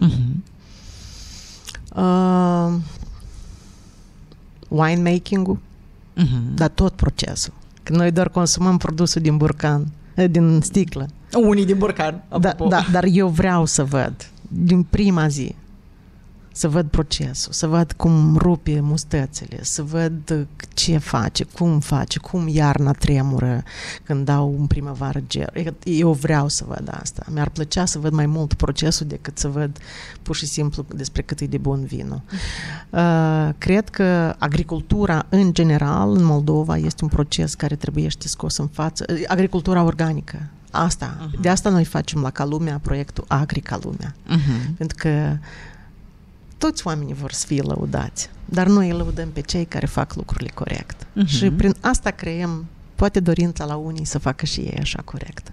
Winemaking-ul, dar tot procesul. Că noi doar consumăm produsul din burcan, din sticlă. Unii din burcan, apropo. Dar eu vreau să văd, din prima zi, să văd procesul, să văd cum rupe mustățele, să văd ce face, cum iarna tremură când dau în primăvară gel. Eu vreau să văd asta. Mi-ar plăcea să văd mai mult procesul decât să văd pur și simplu despre cât e de bun vinul. Cred că agricultura în general în Moldova este un proces care trebuie scos în față. Agricultura organică. De asta noi facem la Calumea proiectul Agri Calumea. Pentru că toți oamenii vor să fie lăudați, dar noi îi lăudăm pe cei care fac lucrurile corect. Și prin asta creăm poate dorința la unii să facă și ei așa corect.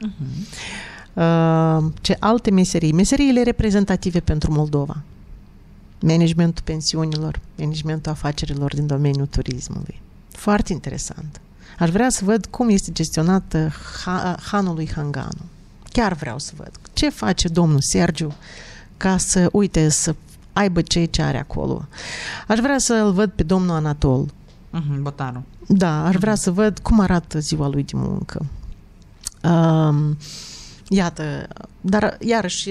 Ce alte meserii? Meseriile reprezentative pentru Moldova. Managementul pensiunilor, managementul afacerilor din domeniul turismului. Foarte interesant. Aș vrea să văd cum este gestionat hanul lui Hanganu. Chiar vreau să văd. Ce face domnul Sergiu ca să, să aibă ce are acolo. Aș vrea să-l văd pe domnul Anatol. Botanul. Da, aș vrea să văd cum arată ziua lui de muncă. Iată, dar iarăși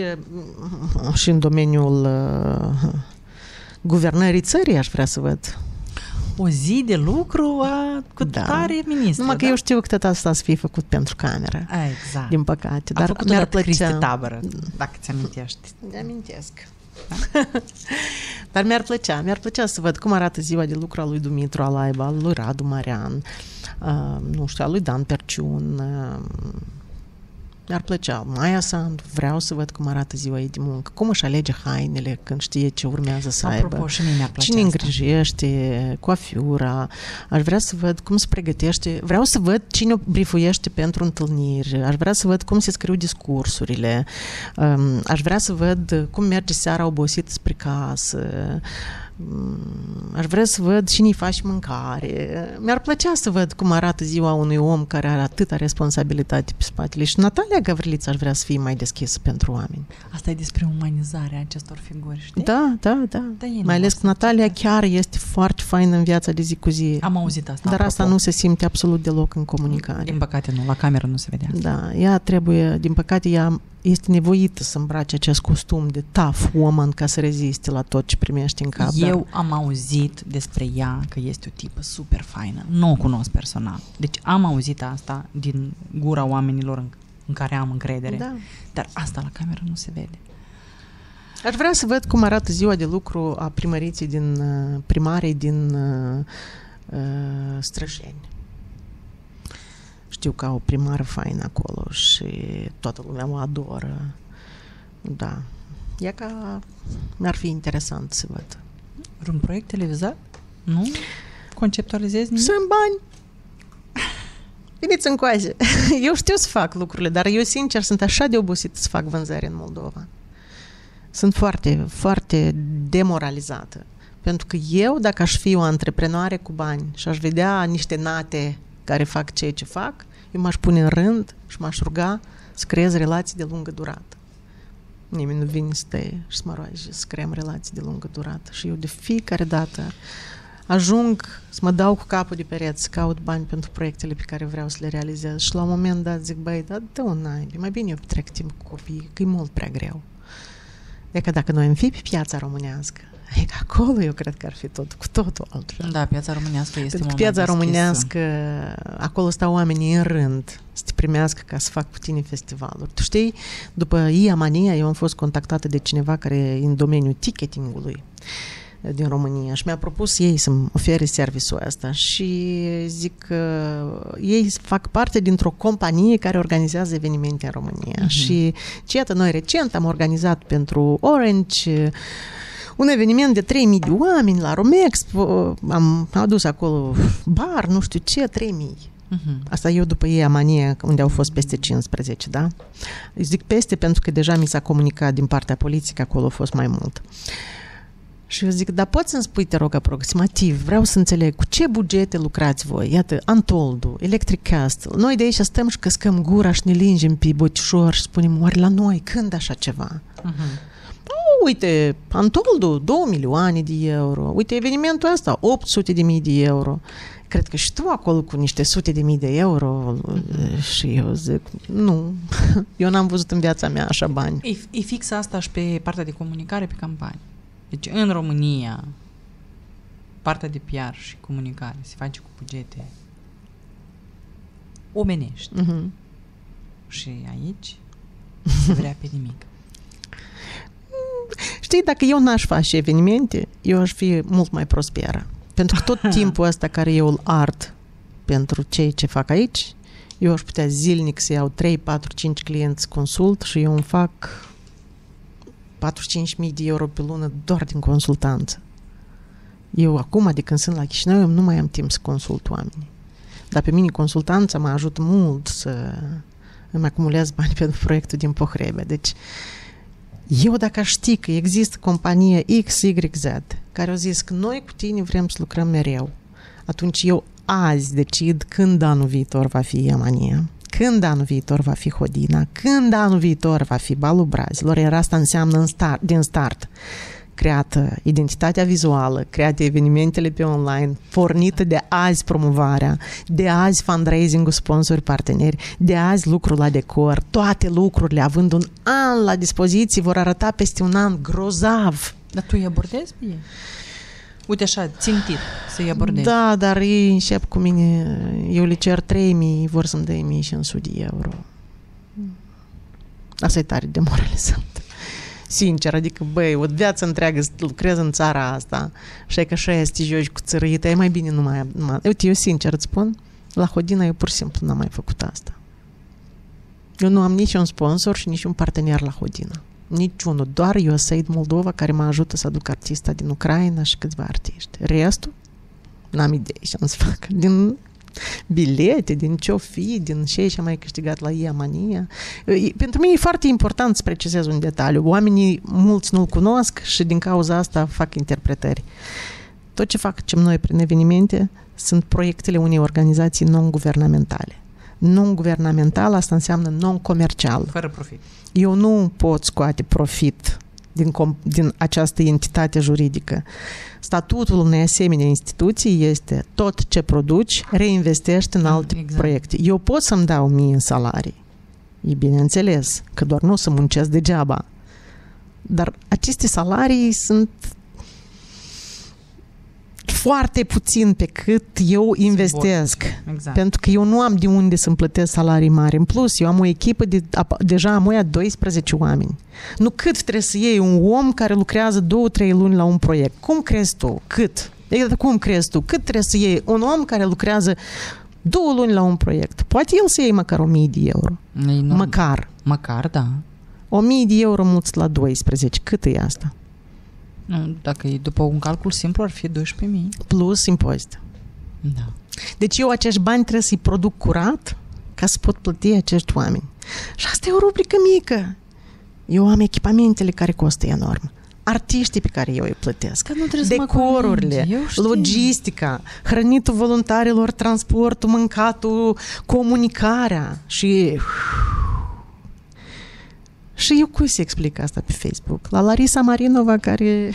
și în domeniul guvernării țării aș vrea să văd. o zi de lucru cu tare ministru. Numai că eu știu că tot asta să fie făcut pentru cameră. Exact. Din păcate. Dar mi-ar plăcea. Cristi Tabără, dacă ți-amintești. Mi-amintesc. Dar mi-ar plăcea să văd cum arată ziua de lucru a lui Dumitru Alaiba, al lui Radu Marian, nu știu, al lui Dan Perciun. Mi-ar plăcea. Maia Sandu, vreau să văd cum arată ziua ei de muncă, cum își alege hainele când știe ce urmează să aibă. Apropo, și mie mi-ar plăcea cine îngrijește coafiura. Aș vrea să văd cum se pregătește. Vreau să văd cine o brifuiește pentru întâlniri. Aș vrea să văd cum se scriu discursurile. Aș vrea să văd cum merge seara obosit spre casă. Aș vrea să văd cine îi faci mâncare. Mi-ar plăcea să văd cum arată ziua unui om care are atâta responsabilitate pe spatele. Și Natalia Gavrilița aș vrea să fie mai deschisă pentru oameni. Asta e despre umanizarea acestor figuri, știi? Da. Mai ales că Natalia chiar este foarte faină în viața de zi cu zi. Am auzit asta. Dar asta nu se simte absolut deloc în comunicare. Din păcate nu, la cameră nu se vedea. Da, ea trebuie, din păcate, ea este nevoită să îmbrace acest costum de tough woman ca să reziste la tot ce primește în cap. Eu am auzit despre ea că este o tipă super faină. Nu o cunosc personal. Deci am auzit asta din gura oamenilor în care am încredere. Da. Dar asta la cameră nu se vede. Aș vrea să văd cum arată ziua de lucru a primarei din Strășeni. Știu că au o primară faină acolo și toată lumea o adoră. Da. E ca mi-ar fi interesant să văd. Un proiect televizat? Nu? Conceptualizezi nimic? Sunt bani. Veniți încoace. Eu știu să fac lucrurile, dar eu, sincer, sunt așa de obosit să fac vânzări în Moldova. Sunt foarte, foarte demoralizată. Pentru că eu, dacă aș fi o antreprenoare cu bani și aș vedea niște nate care fac ceea ce fac, eu m-aș pune în rând și m-aș ruga să creez relații de lungă durată. Nimeni nu vine să tăie și să mă roage să creăm relații de lungă durată. Și eu de fiecare dată ajung să mă dau cu capul de pereți, să caut bani pentru proiectele pe care vreau să le realizez. Și la un moment dat zic, băi, dă-o naibii, mai bine eu petrec timp cu copiii, că e mult prea greu. E că dacă noi am fi pe piața românească, e că acolo eu cred că ar fi tot cu totul altfel. Da, piața românească este pentru că piața românească, acolo stau oamenii în rând să te primească ca să fac cu tine festivaluri. Tu știi, după Ia Mania, eu am fost contactată de cineva care e în domeniul ticketingului din România și mi-a propus ei să-mi ofere serviciul ăsta și zic că ei fac parte dintr-o companie care organizează evenimente în România și iată, noi recent am organizat pentru Orange un eveniment de 3.000 de oameni la Romexpo, am adus acolo bar, nu știu ce, 3.000. Asta eu după Ia Mania, unde au fost peste 15, da? Zic peste pentru că deja mi s-a comunicat din partea poliției că acolo a fost mai mult. Și eu zic, dar poți să-mi spui, te rog, aproximativ, vreau să înțeleg cu ce bugete lucrați voi? Iată, Antoldu, Electric Castle. Noi de aici stăm și căscăm gura și ne lingem pe botișor și spunem, oare la noi când așa ceva? Uite, Antoldu, 2 milioane de euro. Uite, evenimentul ăsta, 800.000 de euro. Cred că și tu acolo cu niște sute de mii de euro. Și eu zic, nu, eu n-am văzut în viața mea așa bani. E fix asta și pe partea de comunicare pe campanie. Deci în România partea de PR și comunicare se face cu bugete omenești. Și aici se vrea pe nimic. Știi, dacă eu n-aș face evenimente, eu aș fi mult mai prosperă. Pentru că tot timpul ăsta care eu îl ard pentru cei ce fac aici, eu aș putea zilnic să iau 3, 4, 5 clienți consult și eu îmi fac 45.000 de euro pe lună doar din consultanță. Eu acum, de când sunt la Chișinău, eu nu mai am timp să consult oamenii. Dar pe mine consultanța mă ajută mult să îmi acumulez bani pentru proiectul din Pohrebe. Deci, eu dacă aș ști că există companie XYZ care au zis că noi cu tine vrem să lucrăm mereu, atunci eu azi decid când anul viitor va fi Ia Mania, când anul viitor va fi Hodina, când anul viitor va fi Balul Brazilor, iar asta înseamnă din start creată identitatea vizuală, create evenimentele pe online, pornită de azi promovarea, de azi fundraising-ul, sponsori, parteneri, de azi lucrul la decor, toate lucrurile având un an la dispoziție vor arăta peste un an grozav. Dar tu îi abordezi pe ei? Uite așa, țintit, să-i abordezi. Da, dar ei încep cu mine, eu le cer 3.000, vor să-mi dea 1.500 de euro. Asta e tare demoralizant. Sincer, adică, băi, o viață întreagă lucrez în țara asta și e că așa este joci cu țărâită, e mai bine numai... Uite, eu sincer îți spun, la Hodina eu pur și simplu n-am mai făcut asta. Eu nu am niciun sponsor și niciun partener la Hodina. Niciunul, doar USAID Moldova care mă ajută să aduc artista din Ucraina și câțiva artiști. Restul, n-am idee ce-am să fac. Din bilete, din ce-o fi, din ce am mai câștigat la Iamania. Pentru mine e foarte important să precizez un detaliu. Oamenii mulți nu-l cunosc și din cauza asta fac interpretări. Tot ce facem noi prin evenimente sunt proiectele unei organizații non-guvernamentale. Non-guvernamental, asta înseamnă non-comercial. Fără profit. Eu nu pot scoate profit din această entitate juridică. Statutul unei asemenea instituții este tot ce produci, reinvestești în alte proiecte. Eu pot să-mi dau mie salarii. E bineînțeles că doar nu să muncesc degeaba. Dar aceste salarii sunt foarte puțin pe cât eu investesc. Exact. Pentru că eu nu am de unde să-mi plătesc salarii mari. În plus, eu am o echipă deja am 12 oameni. Nu cât trebuie să iei un om care lucrează 2-3 luni la un proiect. Cum crezi tu? Cât? Cum crezi tu? Cât trebuie să iei un om care lucrează 2 luni la un proiect? Poate el să iei măcar 1.000 de euro. Măcar, da. 1.000 de euro mulți la 12. Cât e asta? Nu, dacă e după un calcul simplu, ar fi 12.000. Plus impozit. Da. Deci eu acești bani trebuie să-i produc curat ca să pot plăti acești oameni. Și asta e o rubrică mică. Eu am echipamentele care costă enorm. Artiștii pe care eu îi plătesc. Decorurile, logistica, hrănitul voluntarilor, transportul, mâncatul, comunicarea. Și eu cui să explic asta pe Facebook? La Larisa Marinova care...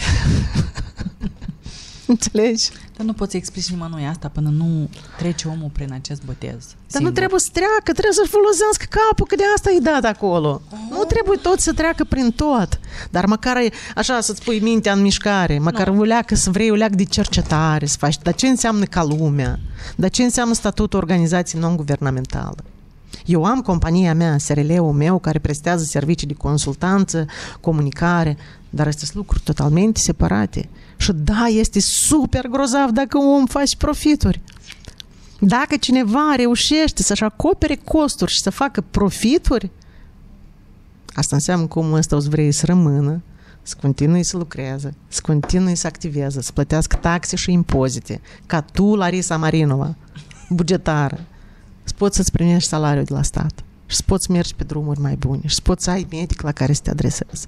Înțelegi? Dar nu poți să explici nimănui asta până nu trece omul prin acest botez. Dar nu trebuie să treacă, trebuie să-și folosească capul, că de asta e dat acolo. Nu trebuie tot să treacă prin tot. Dar măcar așa să-ți pui mintea în mișcare, măcar o leacă să vrei o leacă de cercetare să faci. Dar ce înseamnă ca lumea? Dar ce înseamnă statutul organizației non-guvernamentală? Eu am compania mea, SRL-ul meu, care prestează servicii de consultanță, comunicare, dar astea sunt lucruri totalmente separate. Și da, este super grozav dacă un om face profituri. Dacă cineva reușește să-și acopere costuri și să facă profituri, asta înseamnă că omul ăsta o să vrei să rămână, să continui să lucreze, să continui să activeze, să plătească taxe și impozite, ca tu, Larisa Marinova, bugetară, să poți să-ți primești salariul de la stat și să poți mergi pe drumuri mai bune și să poți să ai medic la care să te adresezi.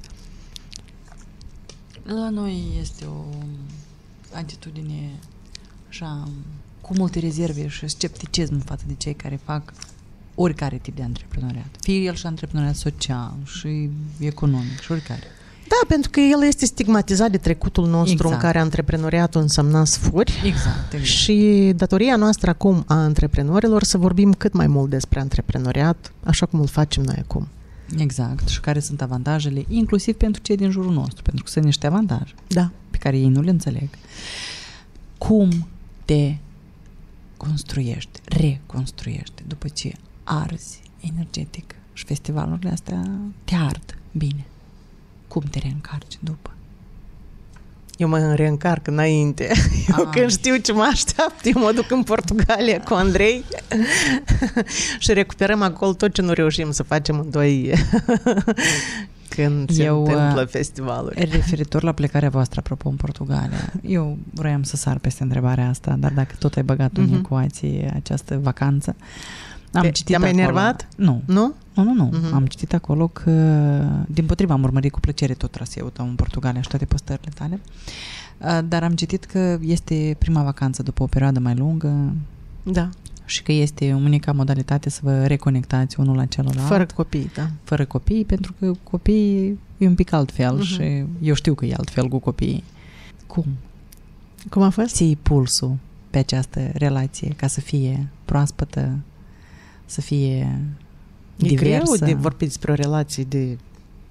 La noi este o atitudine așa, cu multe rezerve și scepticism față de cei care fac oricare tip de antreprenoriat. Fie el și antreprenoriat social și economic și oricare. Da, pentru că el este stigmatizat de trecutul nostru în care antreprenoriatul însemna sfuri. Exact. Și datoria noastră acum a antreprenorilor să vorbim cât mai mult despre antreprenoriat, așa cum îl facem noi acum. Exact. Și care sunt avantajele, inclusiv pentru cei din jurul nostru, pentru că sunt niște avantaje pe care ei nu le înțeleg. Cum te construiești, reconstruiești după ce arzi energetic și festivalurile astea te ard bine? Cum te reîncarci după? Eu mă reîncarc înainte. Eu când știu ce mă așteaptă, eu mă duc în Portugalia cu Andrei și recuperăm acolo tot ce nu reușim să facem în doi când se întâmplă festivalul. Referitor la plecarea voastră, apropo, în Portugalia, eu vroiam să sar peste întrebarea asta, dar dacă tot ai băgat în ecuație această vacanță, te-am enervat? Nu. Am citit acolo că, dimpotrivă, am urmărit cu plăcere tot traseul tău în Portugalia și toate postările tale, dar am citit că este prima vacanță după o perioadă mai lungă. Da. Și că este unica modalitate să vă reconectați unul la celălalt. Fără copii, da. Fără copii, pentru că copiii e un pic altfel și eu știu că e altfel cu copiii. Cum a fost? Ții pulsul pe această relație ca să fie proaspătă, să fie diversă. E greu de vorbit despre o relație de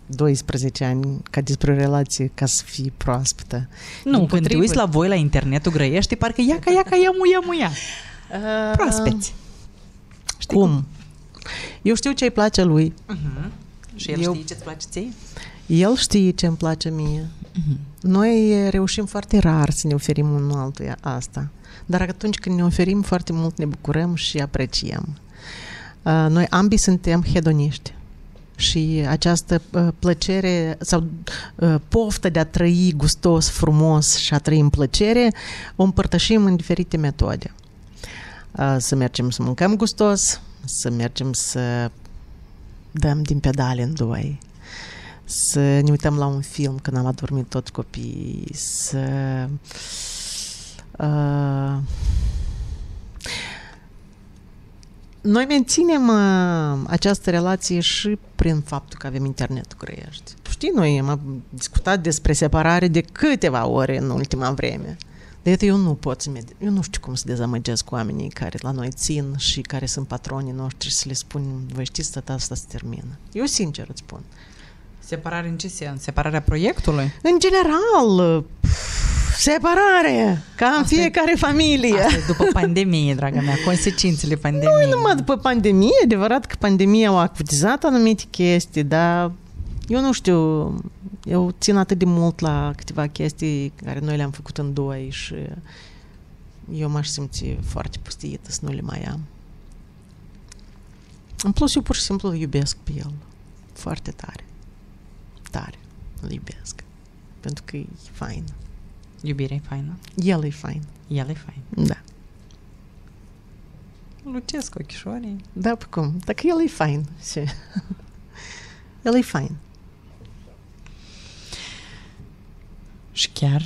12 ani ca despre o relație ca să fie proaspătă. Nu, când te uiți la voi la internetul grăiești, parcă ia muia. Proaspeți. Știi cum? Eu știu ce îi place lui. Și el știe ce-ți place ție? El știe ce îmi place mie. Noi reușim foarte rar să ne oferim unul altuia asta. Dar atunci când ne oferim foarte mult, ne bucurăm și apreciem. Noi ambii suntem hedoniști. Și această plăcere sau poftă de a trăi gustos, frumos și a trăi în plăcere o împărtășim în diferite metode. Să mergem să mâncăm gustos, să mergem să dăm din pedale în doi, să ne uităm la un film când am adormit toți copiii, să noi menținem această relație și prin faptul că avem internetul grăiești. Știi, noi am discutat despre separare de câteva ore în ultima vreme. De eu eu nu știu cum să dezamăgesc oamenii care la noi țin și care sunt patronii noștri să le spun, voi știți, tata, asta se termină. Eu sincer îți spun. Separare în ce sens? Separarea proiectului? În general, separare, ca în fiecare familie. Asta e după pandemie, draga mea, consecințele pandemiei. Nu numai după pandemie, adevărat că pandemia a acutizat anumite chestii, dar eu nu știu, eu țin atât de mult la câteva chestii care noi le-am făcut în doi și eu m-aș simți foarte pustiită să nu le mai am. În plus, eu pur și simplu îl iubesc pe el. Foarte tare. Tare. Îl iubesc. Pentru că e fain. Iubirea e faină? El e fain. El e fain. Da. Lucesc ochișorii. Da, pe cum? Dacă el e fain. Și el e fain. Și chiar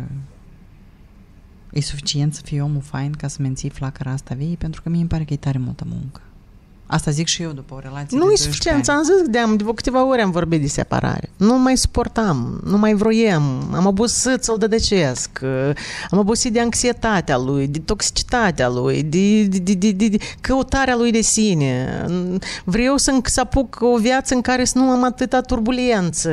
e suficient să fii omul fain ca să menții flacăra asta vie? Pentru că mie îmi pare că e tare multă muncă. Asta zic și eu după o relație. Nu e suficient, ți-am zis de câteva ore am vorbit de separare. Nu mai suportam, nu mai vroiam, am obosit să-l dădăcesc, am obosit de anxietatea lui, de toxicitatea lui, de căutarea lui de sine. Vreau să apuc o viață în care să nu am atâta turbulență.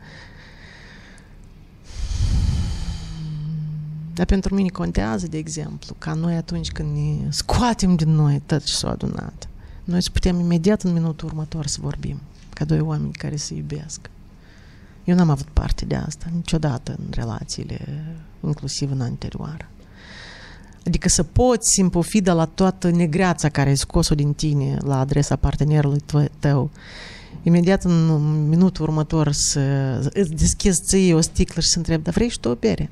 Dar pentru mine contează, de exemplu, ca noi atunci când ne scoatem din noi tot ce s-a adunat, noi să putem imediat în minutul următor să vorbim, ca doi oameni care se iubesc. Eu n-am avut parte de asta niciodată în relațiile, inclusiv în anterioară. Adică să poți împofida la toată negreața care ai scos-o din tine la adresa partenerului tău, imediat în minutul următor să îți deschizi ție o sticlă și să întrebi, dar vrei și tu o bere?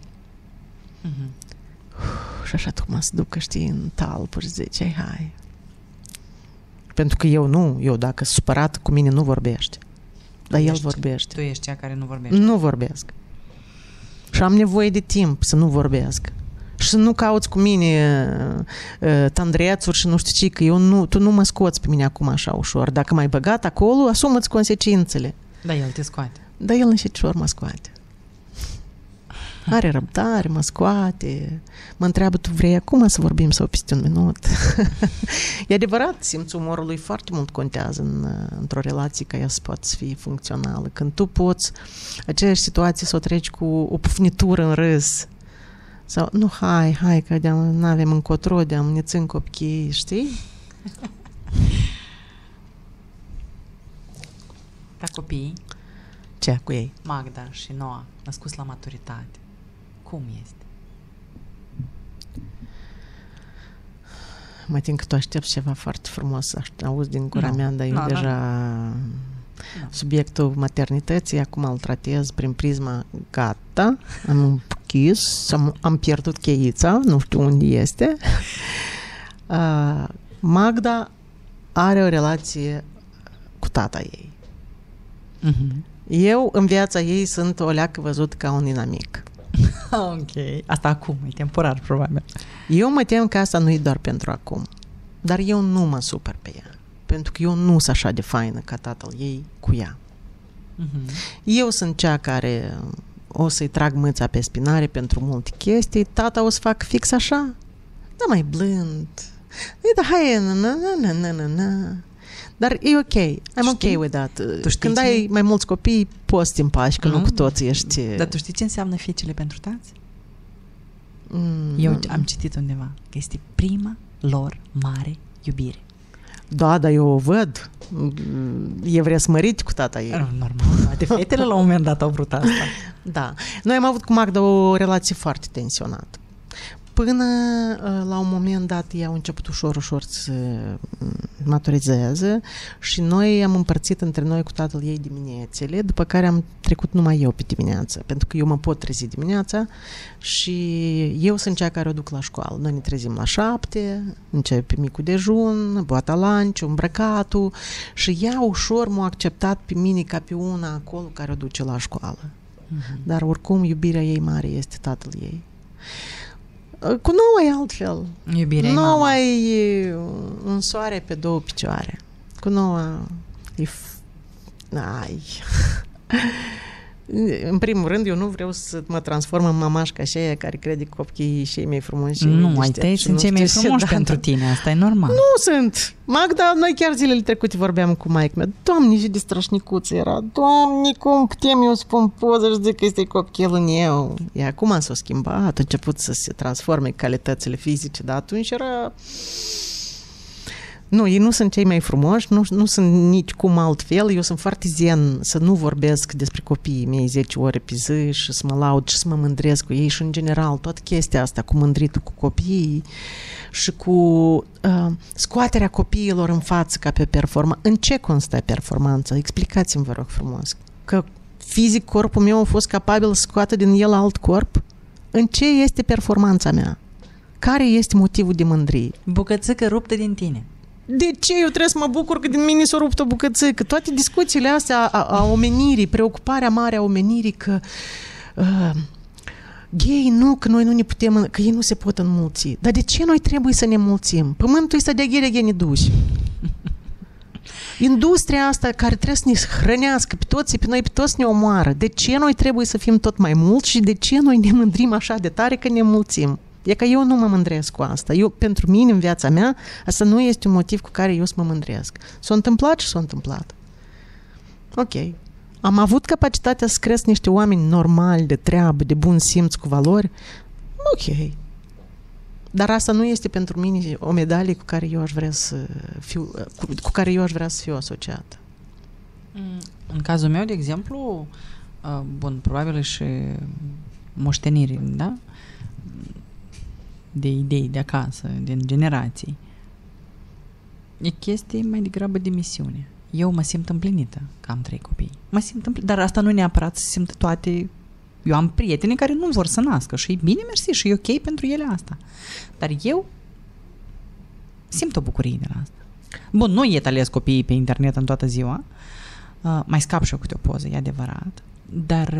Și așa tocmai să ducă, știi, în talpuri și zice, hai. Pentru că eu dacă supărat cu mine nu vorbește. Dar el vorbește. Tu ești cea care nu vorbește. Nu vorbesc. Și am nevoie de timp să nu vorbesc. Și să nu cauți cu mine tandrețuri și nu știu ce, că tu nu mă scoți pe mine acum așa ușor. Dacă m-ai băgat acolo, asumă-ți consecințele. Da, el te scoate. Da, el înșițior mă scoate. Are răbdare, mă scoate, mă întreabă, tu vrei acum să vorbim sau peste un minut? E adevărat, simțul umorului foarte mult contează într-o relație ca ea să poată fi funcțională. Când tu poți aceeași situație să o treci cu o pufnitură în râs sau, nu, hai, că nu avem încotro, ne țin copiii, știi? Da, copiii? Ce cu ei? Magda și Noa, născuți la maturitate. Cum este? Mă tin că tu aștepți ceva foarte frumos, auzi din gura mea, dar eu deja subiectul maternității, acum îl tratez prin prisma gata, am închis, am pierdut cheița, nu știu unde este. Magda are o relație cu tata ei. Eu, în viața ei, sunt o leacă văzut ca un inamic. Ok. Asta acum, e temporar, probabil. Eu mă tem că asta nu e doar pentru acum. Dar eu nu mă supăr pe ea. Pentru că eu nu sunt așa de faină ca tatăl ei cu ea. Eu sunt cea care o să-i trag mâța pe spinare pentru multe chestii. Tata o să fac fix așa. Da, mai blând. Da, hai, na. Dar e ok. I'm ok with that. Când ai mai mulți copii, poți să te împaci, că nu cu toți ești... Dar tu știi ce înseamnă fiicele pentru tați? Eu am citit undeva că este prima lor mare iubire. Da, dar eu o văd. E vrea să măriți cu tata ei. Normal, toate fetele la un moment dat au vrut asta. Da. Noi am avut cu Magda o relație foarte tensionată. Până la un moment dat ea a început ușor să maturizeze și noi am împărțit între noi cu tatăl ei diminețele, după care am trecut numai eu pe dimineață, pentru că eu mă pot trezi dimineața și eu sunt cea care o duc la școală. Noi ne trezim la 7, începe micul dejun, boata lunch, îmbrăcatul și ea ușor m-a acceptat pe mine ca pe una acolo care o duce la școală. Dar oricum iubirea ei mare este tatăl ei. Cu nouă e altfel. Iubirea nouă e un soare pe două picioare. Cu nouă e... În primul rând, eu nu vreau să mă transform în mamașca aceea care crede că copiii cei mai frumoși. Nu, ai tăi sunt cei mai frumoși pentru tine, asta e normal. Nu sunt. Magda, noi chiar zilele trecute vorbeam cu maică mea. Doamne, și de strașnicuță era. Doamne, cum putem eu să pun poză și zic că este copilul meu. E acum s-a schimbat, a început să se transforme calitățile fizice, dar atunci era... Nu, ei nu sunt cei mai frumoși, nu sunt nici cum altfel. Eu sunt foarte zen să nu vorbesc despre copiii mei 10 ore pe zi și să mă laud și să mă mândresc cu ei și în general toată chestia asta cu mândritul cu copiii și cu scoaterea copiilor în față ca pe performanță. În ce constă performanța? Explicați-mi, vă rog frumos. Că fizic corpul meu a fost capabil să scoată din el alt corp? În ce este performanța mea? Care este motivul de mândrie? Bucățică ruptă din tine. De ce eu trebuie să mă bucur că din mine s-a rupt o bucățică? Toate discuțiile astea a omenirii, preocuparea mare a omenirii că gay nu, că noi nu ne putem, că ei nu se pot înmulți. Dar de ce noi trebuie să ne mulțim? Pământul ăsta de ghe ne duci. Industria asta care trebuie să ne hrănească pe toți, pe noi pe toți ne omoară. De ce noi trebuie să fim tot mai mulți și de ce noi ne mândrim așa de tare că ne mulțim? E că eu nu mă mândresc cu asta. Eu, pentru mine, în viața mea, asta nu este un motiv cu care eu să mă mândresc. S-a întâmplat și s-a întâmplat. Ok. Am avut capacitatea să cresc niște oameni normali, de treabă, de bun simț, cu valori. Ok. Dar asta nu este pentru mine o medalie cu care eu aș vrea să fiu, cu care eu aș vrea să fiu asociată. În cazul meu, de exemplu, bun, probabil și moșteniri, da? De idei de acasă, din generații. E chestie mai degrabă de misiune. Eu mă simt împlinită că am 3 copii. Mă simt împlinită, dar asta nu neapărat să simt toate... Eu am prieteni care nu vor să nască și e bine, mersi, și e ok pentru ele asta. Dar eu simt o bucurie de la asta. Bun, nu etalez copiii pe internet în toată ziua, mai scap și eu câte o poză, e adevărat, dar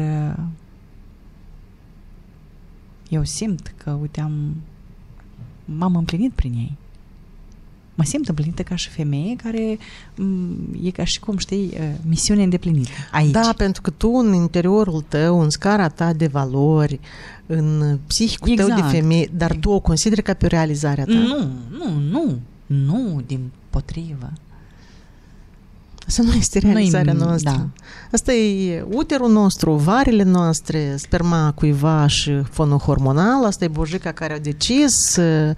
eu simt că, uite, m-am împlinit prin ei. Mă simt împlinită ca și femeie care e ca și cum, știi, misiune îndeplinită aici. Da, pentru că tu în interiorul tău, în scara ta de valori, în psihicul tău de femeie, dar tu o consideri ca pe o realizare a ta? Nu, dimpotrivă. Asta nu este realizarea noastră. Da. Asta e uterul nostru, ovarele noastre, sperma cuiva și fonul hormonal, asta e bojica care a decis.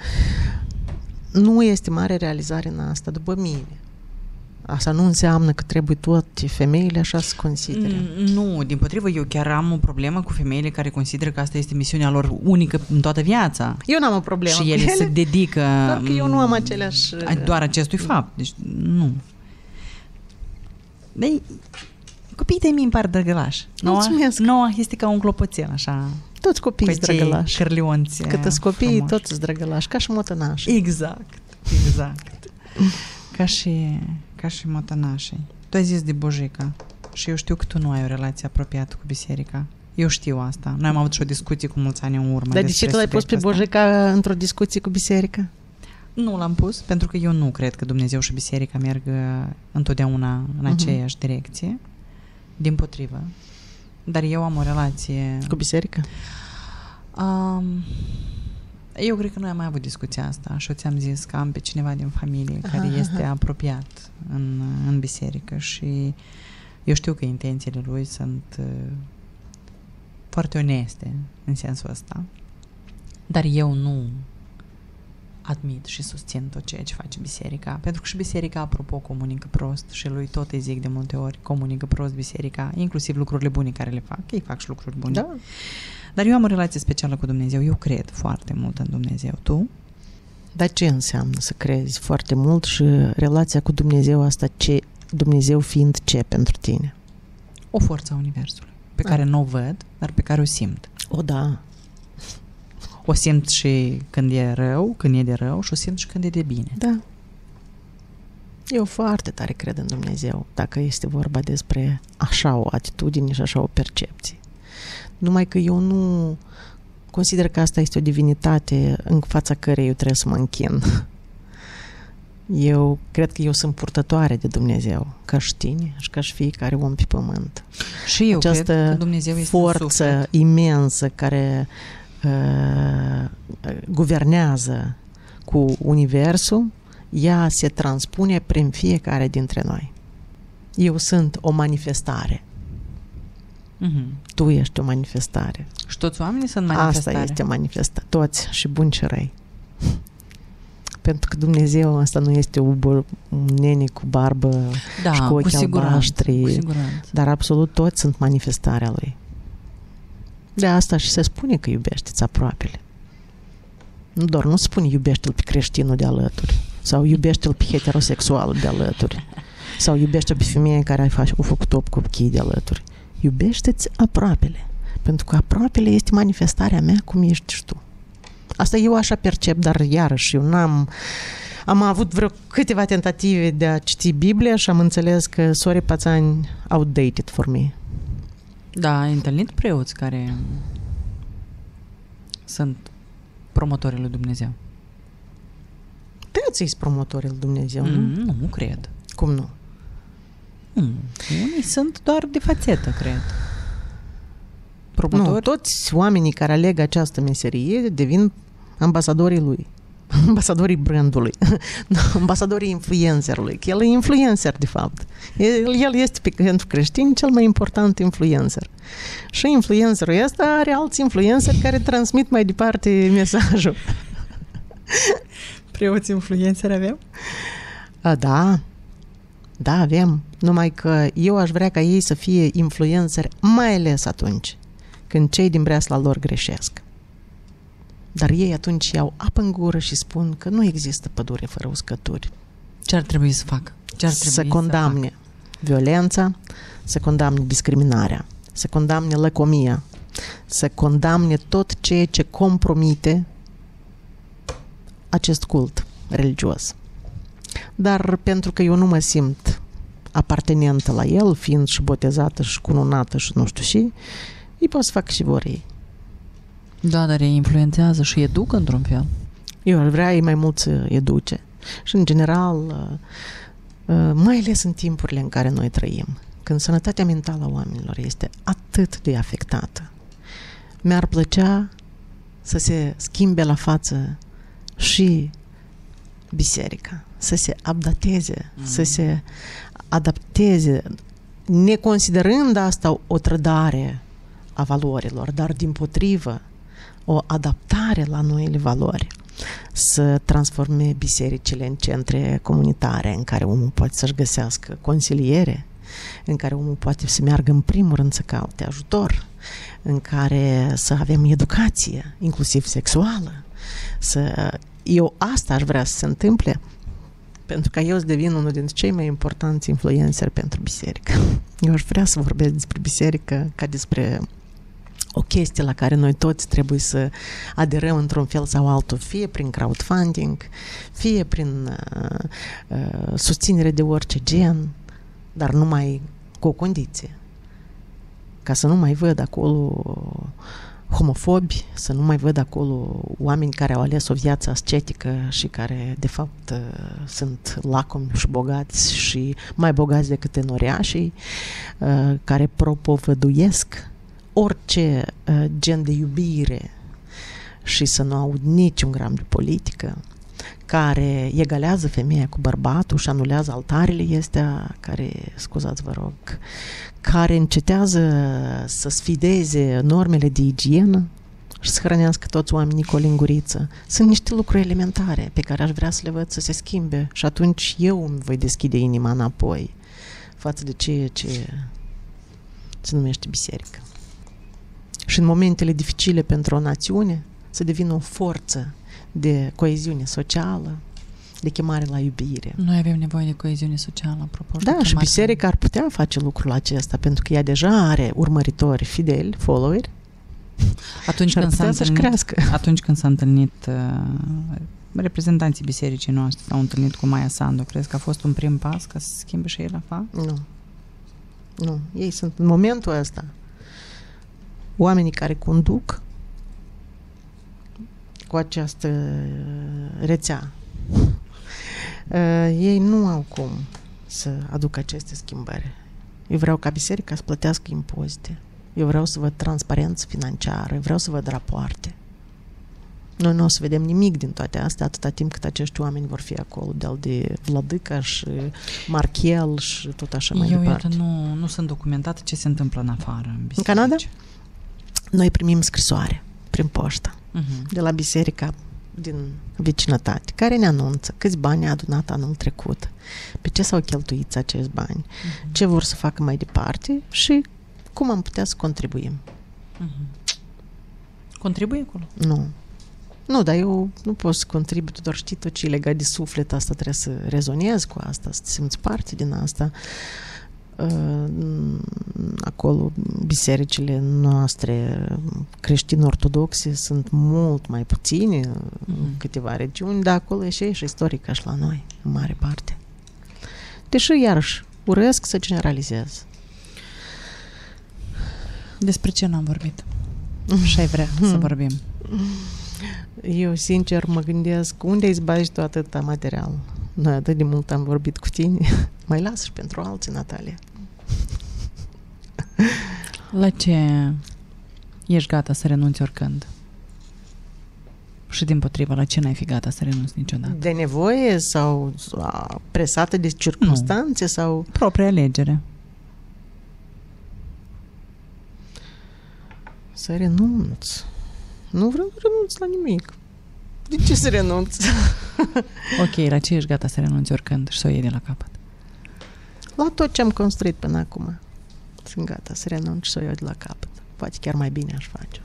Nu este mare realizare în asta, după mine. Asta nu înseamnă că trebuie toate femeile așa să considere. Nu, dimpotrivă, eu chiar am o problemă cu femeile care consideră că asta este misiunea lor unică în toată viața. Eu n-am o problemă. Și ele se dedică... Doar că eu nu am aceleași... Doar acestui fapt. Deci, nu. Deci, copiii tăi mi-mi par drăgălași. Mulțumesc. Noua este ca un clopoțel, așa. Toți copiii sunt drăgălași. Cârlionți. Cât-s copiii, toți sunt drăgălași, ca și motănași. Exact. Ca și motănașii. Tu ai zis de bojica și eu știu că tu nu ai o relație apropiată cu biserica. Eu știu asta. Noi am avut și o discuție cu mulți ani în urmă. Dar de ce tu l-ai pus pe bojica într-o discuție cu biserica? Nu l-am pus, pentru că eu nu cred că Dumnezeu și biserica merg întotdeauna în aceeași direcție. Dimpotrivă. Dar eu am o relație... Cu biserica? Eu cred că noi am mai avut discuția asta și eu ți-am zis că am pe cineva din familie care este apropiat în biserică și eu știu că intențiile lui sunt foarte oneste în sensul ăsta, dar eu nu admit și susțin tot ceea ce face biserica, pentru că și biserica, apropo, comunică prost și lui tot îi zic de multe ori, comunică prost biserica, inclusiv lucrurile bune care le fac, ei fac și lucruri bune. Da. Dar eu am o relație specială cu Dumnezeu, eu cred foarte mult în Dumnezeu. Tu? Dar ce înseamnă să crezi foarte mult și relația cu Dumnezeu asta, ce Dumnezeu fiind ce pentru tine? O forță a Universului, pe care nu o văd, dar pe care o simt. O, da. O simt și când e rău, când e de rău, și o simt și când e de bine. Da. Eu foarte tare cred în Dumnezeu, dacă este vorba despre așa o atitudine și așa o percepție. Numai că eu nu consider că asta este o divinitate în fața cărei eu trebuie să mă închin. Eu cred că eu sunt purtătoare de Dumnezeu, ca și tine și ca și fiecare om pe pământ. Și eu această cred că Dumnezeu este forță imensă care guvernează cu Universul, ea se transpune prin fiecare dintre noi. Eu sunt o manifestare. Tu ești o manifestare. Și toți oamenii sunt manifestare. Asta este manifestare. Toți, și buni și răi. Pentru că Dumnezeu ăsta nu este un nene cu barbă și cu ochi albaștri, dar absolut toți sunt manifestarea Lui. De asta și se spune că iubește-ți aproapele. Nu doar nu spune iubește-l pe creștinul de alături sau iubește-l pe heterosexualul de alături sau iubește-l pe femeia care a făcut 8 copii de alături. Iubește-ți aproapele. Pentru că aproapele este manifestarea mea cum ești și tu. Asta eu așa percep, dar iarăși eu am avut vreo câteva tentative de a citi Biblia și am înțeles că sorry pațani outdated for me. Da, ai întâlnit preoți care sunt promotorii lui Dumnezeu. Preoții sunt promotorii lui Dumnezeu, nu? Nu cred. Cum nu? Unii sunt doar de fațetă, cred. Promotori? Nu, toți oamenii care aleg această meserie devin ambasadorii lui. Ambasadorii brandului. Ambasadorii influencerului. El e influencer, de fapt. El este pentru creștini cel mai important influencer. Și influencerul ăsta are alți influenceri care transmit mai departe mesajul. Preoți influenceri avem? Da. Da, avem. Numai că eu aș vrea ca ei să fie influenceri, mai ales atunci când cei din breasla lor greșesc. Dar ei atunci iau apă în gură și spun că nu există pădure fără uscături. Ce ar trebui să facă? Să condamne violența, să condamne discriminarea, să condamne lăcomia, să condamne tot ceea ce compromite acest cult religios. Dar pentru că eu nu mă simt apartenentă la el, fiind și botezată și cununată și nu știu și, ei pot să fac și vor ei. Da, dar ei influențează și educă într-un fel. Eu ar vrea ei mai mult să educe. Și în general, mai ales în timpurile în care noi trăim, când sănătatea mentală a oamenilor este atât de afectată, mi-ar plăcea să se schimbe la față și biserica, să se updateze, să se adapteze, neconsiderând asta o trădare a valorilor, dar dimpotrivă o adaptare la noile valori, să transforme bisericile în centre comunitare în care omul poate să-și găsească consiliere, în care omul poate să meargă în primul rând să caute ajutor, în care să avem educație, inclusiv sexuală. Eu asta aș vrea să se întâmple, pentru că eu să devin unul dintre cei mai importanți influenceri pentru biserică. Eu aș vrea să vorbesc despre biserică ca despre o chestie la care noi toți trebuie să aderăm într-un fel sau altul, fie prin crowdfunding, fie prin susținere de orice gen, dar numai cu o condiție. Ca să nu mai văd acolo homofobi, să nu mai văd acolo oameni care au ales o viață ascetică și care, de fapt, sunt lacomi și bogați și mai bogați decât tenoriașii, care propovăduiesc orice gen de iubire și să nu aud niciun gram de politică, care egalează femeia cu bărbatul și anulează altarele astea, care, scuzați vă rog, care încetează să sfideze normele de igienă și să hrănească toți oamenii cu o linguriță. Sunt niște lucruri elementare pe care aș vrea să le văd să se schimbe și atunci eu îmi voi deschide inima înapoi față de ceea ce se numește biserică. Și în momentele dificile pentru o națiune să devină o forță de coeziune socială, de chemare la iubire. Noi avem nevoie de coeziune socială, apropo. Da, și biserica ar putea face lucrul acesta, pentru că ea deja are urmăritori fideli, followeri, atunci când s-a întâlnit reprezentanții bisericii noastre, s-au întâlnit cu Maia Sandu, crezi că a fost un prim pas ca să se schimbe și ei la fapt? Nu. Ei sunt în momentul ăsta oamenii care conduc cu această rețea. Ei nu au cum să aducă aceste schimbări. Eu vreau ca biserica să plătească impozite. Eu vreau să văd transparență financiară. Eu vreau să văd rapoarte. Noi nu o să vedem nimic din toate astea atâta timp cât acești oameni vor fi acolo, de Vladica și Marchel și tot așa mai departe. Eu nu sunt documentată ce se întâmplă în afară. În Canada? Noi primim scrisoare prin poștă de la biserica din vecinătate, care ne anunță câți bani a adunat anul trecut, pe ce s-au cheltuit acești bani, ce vor să facă mai departe și cum am putea să contribuim. Contribuie acolo? Nu, dar eu nu pot să contribui, tu doar știi tot ce e legat de suflet, asta trebuie să rezonezi cu asta, să te simți parte din asta. Acolo bisericile noastre creștin-ortodoxe sunt mult mai puține în câteva regiuni, dar acolo e și istoric ca și la noi, în mare parte. Deși, iarăși, urăsc să generalizez. Despre ce n-am vorbit? Și ai vrea să vorbim? Eu, sincer, mă gândesc, unde izbași tu atâta material? Noi atât de mult am vorbit cu tine. Mai las și pentru alții, Natalia. La ce ești gata să renunți oricând? Și dimpotrivă, la ce n-ai fi gata să renunți niciodată? De nevoie sau presată de circunstanțe? Sau propria alegere. Să renunț. Nu vreau să renunț la nimic. De ce să renunț? Ok, la ce ești gata să renunți oricând și să o iei de la capăt? La tot ce am construit până acum. Sunt gata să renunț și să o iau de la capăt. Poate chiar mai bine aș face.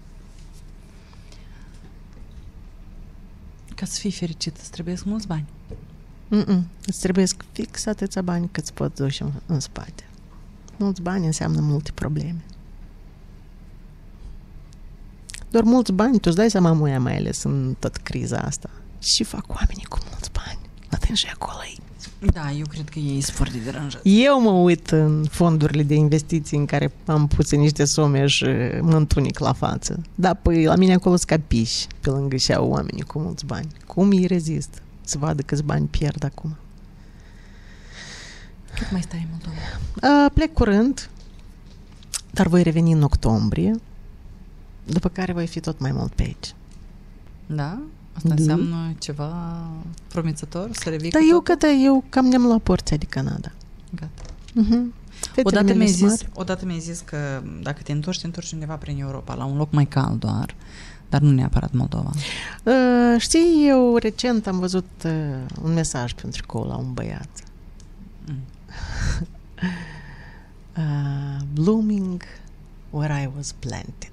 Ca să fii fericit, îți trebuie mulți bani. Îți trebuie fix atâția bani cât îți poți duce în spate. Mulți bani înseamnă multe probleme. Doar mulți bani, tu îți dai seama, muia, mai ales în tot criza asta. Și fac oamenii cu mulți bani. Atent și acolo. Da, eu cred că ei sunt foarte deranjați. Eu mă uit în fondurile de investiții în care am pus niște sume și mă întunic la față. Da, păi la mine acolo sunt capiși pe lângă și au oamenii cu mulți bani. Cum îi rezist? Să vadă câți bani pierd acum. Cât mai stai în Moldova? Plec curând, dar voi reveni în octombrie, după care voi fi tot mai mult pe aici. Da? Asta înseamnă ceva promițător? Să revii da, eu cam ne-am luat porția de Canada. Gata. Odată mi-ai zis că dacă te întorci undeva prin Europa, la un loc mai cald doar, dar nu neapărat Moldova. Știi, eu recent am văzut un mesaj pe un tricou la un băiat. Blooming where I was planted.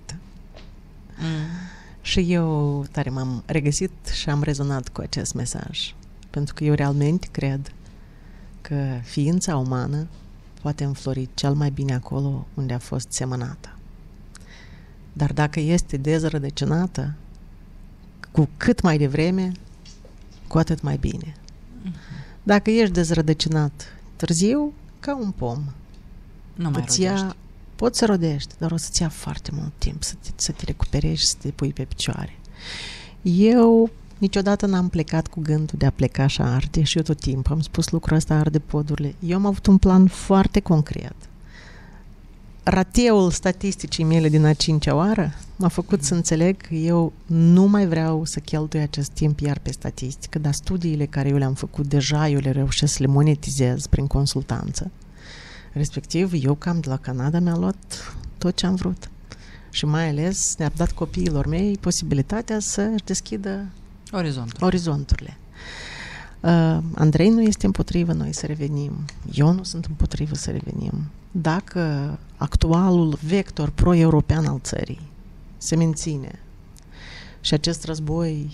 Și eu tare m-am regăsit și am rezonat cu acest mesaj. Pentru că eu realmente cred că ființa umană poate înflori cel mai bine acolo unde a fost semănată. Dar dacă este dezrădăcinată, cu cât mai devreme, cu atât mai bine. Dacă ești dezrădăcinat târziu, ca un pom. Nu mai rodești. Poți să rodești, dar o să-ți ia foarte mult timp să te recuperezi și să te pui pe picioare. Eu niciodată n-am plecat cu gândul de a pleca și a arde și eu tot timpul am spus lucrul ăsta, arde podurile. Eu am avut un plan foarte concret. rateul statisticii mele din a 5-a oară m-a făcut să înțeleg că eu nu mai vreau să cheltui acest timp iar pe statistică, dar studiile care eu le-am făcut deja, eu le reușesc să le monetizez prin consultanță. Respectiv, eu cam de la Canada mi-am luat tot ce am vrut. Și mai ales ne-a dat copiilor mei posibilitatea să-și deschidă orizonturile. Andrei nu este împotrivă noi să revenim. Eu nu sunt împotrivă să revenim. Dacă actualul vector pro-european al țării se menține și acest război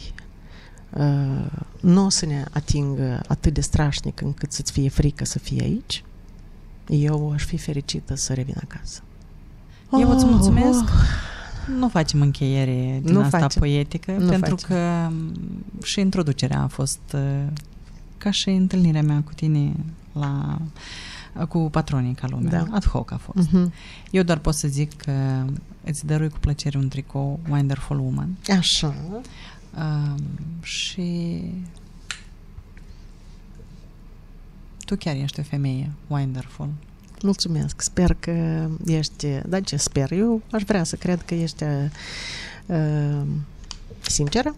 nu o să ne atingă atât de strașnic încât să-ți fie frică să fie aici, eu aș fi fericită să revin acasă. Eu îți mulțumesc. Nu facem încheiere din asta poetică, pentru că și introducerea a fost ca și întâlnirea mea cu tine cu patronii ca lumea. Da. Ad hoc a fost. Eu doar pot să zic că îți dărui cu plăcere un tricou Wonderful Woman. Așa. Și tu chiar ești o femeie wonderful. Mulțumesc. Sper că ești... Da, ce sper? Eu aș vrea să cred că ești sinceră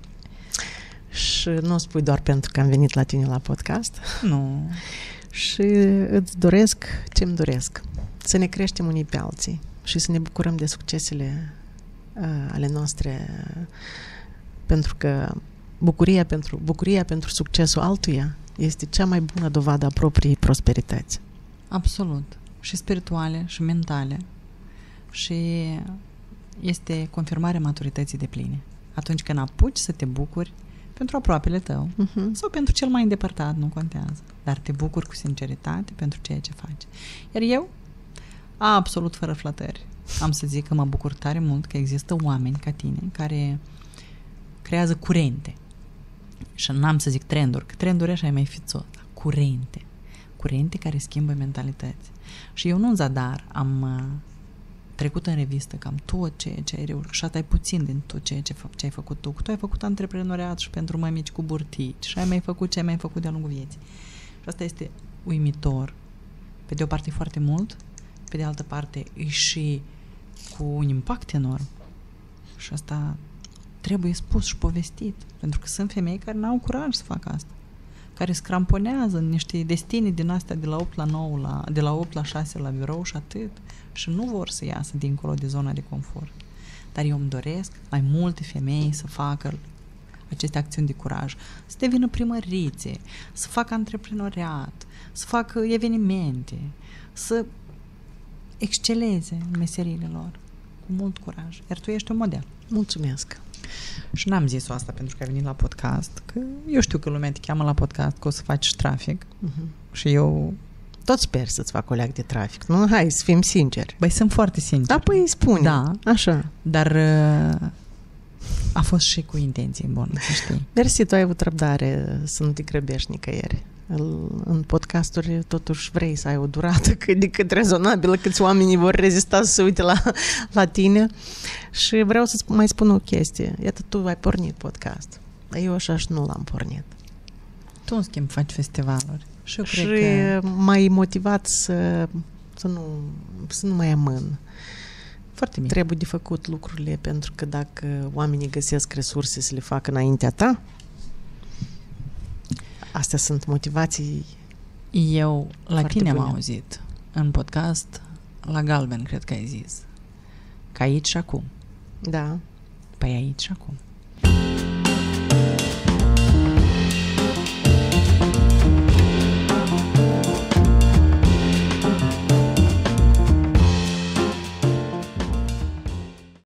și nu o spui doar pentru că am venit la tine la podcast. Nu. Și îți doresc ce-mi doresc. Să ne creștem unii pe alții și să ne bucurăm de succesele ale noastre, pentru că bucuria pentru succesul altuia este cea mai bună dovadă a propriei prosperități. Absolut. Și spirituale, și mentale. Și este confirmarea maturității depline. Atunci când apuci să te bucuri pentru aproapele tău sau pentru cel mai îndepărtat, nu contează. Dar te bucuri cu sinceritate pentru ceea ce faci. Iar eu, absolut fără flătări, am să zic că mă bucur tare mult că există oameni ca tine care creează curente. Și n-am să zic trenduri, că trenduri așa e mai fițos. Curente care schimbă mentalități. Și eu nu în zadar am trecut în revistă cam tot ceea ce ai reușit. Și asta e puțin din tot ceea ce ai făcut tu. Tu ai făcut antreprenoriat și pentru mămici cu burtici și ai mai făcut ce ai mai făcut de-a lungul vieții. Și asta este uimitor. Pe de o parte foarte mult, pe de altă parte e și cu un impact enorm. Și asta trebuie spus și povestit. Pentru că sunt femei care n-au curaj să facă asta. Care scramponează în niște destine din astea de la 8 la 9, de la 8 la 6 la birou și atât. Și nu vor să iasă dincolo de zona de confort. Dar eu îmi doresc mai multe femei să facă aceste acțiuni de curaj, să devină primărițe, să facă antreprenoriat, să facă evenimente, să exceleze în meseriile lor cu mult curaj. Iar tu ești un model. Mulțumesc! Și n-am zis-o asta pentru că ai venit la podcast, că eu știu că lumea te cheamă la podcast, că o să faci trafic. Și eu tot sper să-ți fac o leac de trafic. Nu, hai să fim sinceri. Băi, sunt foarte sincer. Da, păi spune. Da. Așa. Dar a fost și cu intenție bună, să știi. Mersi, tu ai avut răbdare să nu te grăbești nicăieri. În podcasturi totuși vrei să ai o durată cât de cât rezonabilă, câți oamenii vor rezista să se uite la tine. Și vreau să mai spun o chestie. Iată, tu ai pornit podcast. Dar eu așa și nu l-am pornit. Tu, în schimb, faci festivaluri. Și eu și cred că m-ai motivat să nu mai amân. Foarte bine. Trebuie de făcut lucrurile, pentru că dacă oamenii găsesc resurse să le facă înaintea ta, astea sunt motivații. Eu la tine bune. am auzit în podcast, la Galben, cred că ai zis, că aici și acum. Da. Păi aici și acum.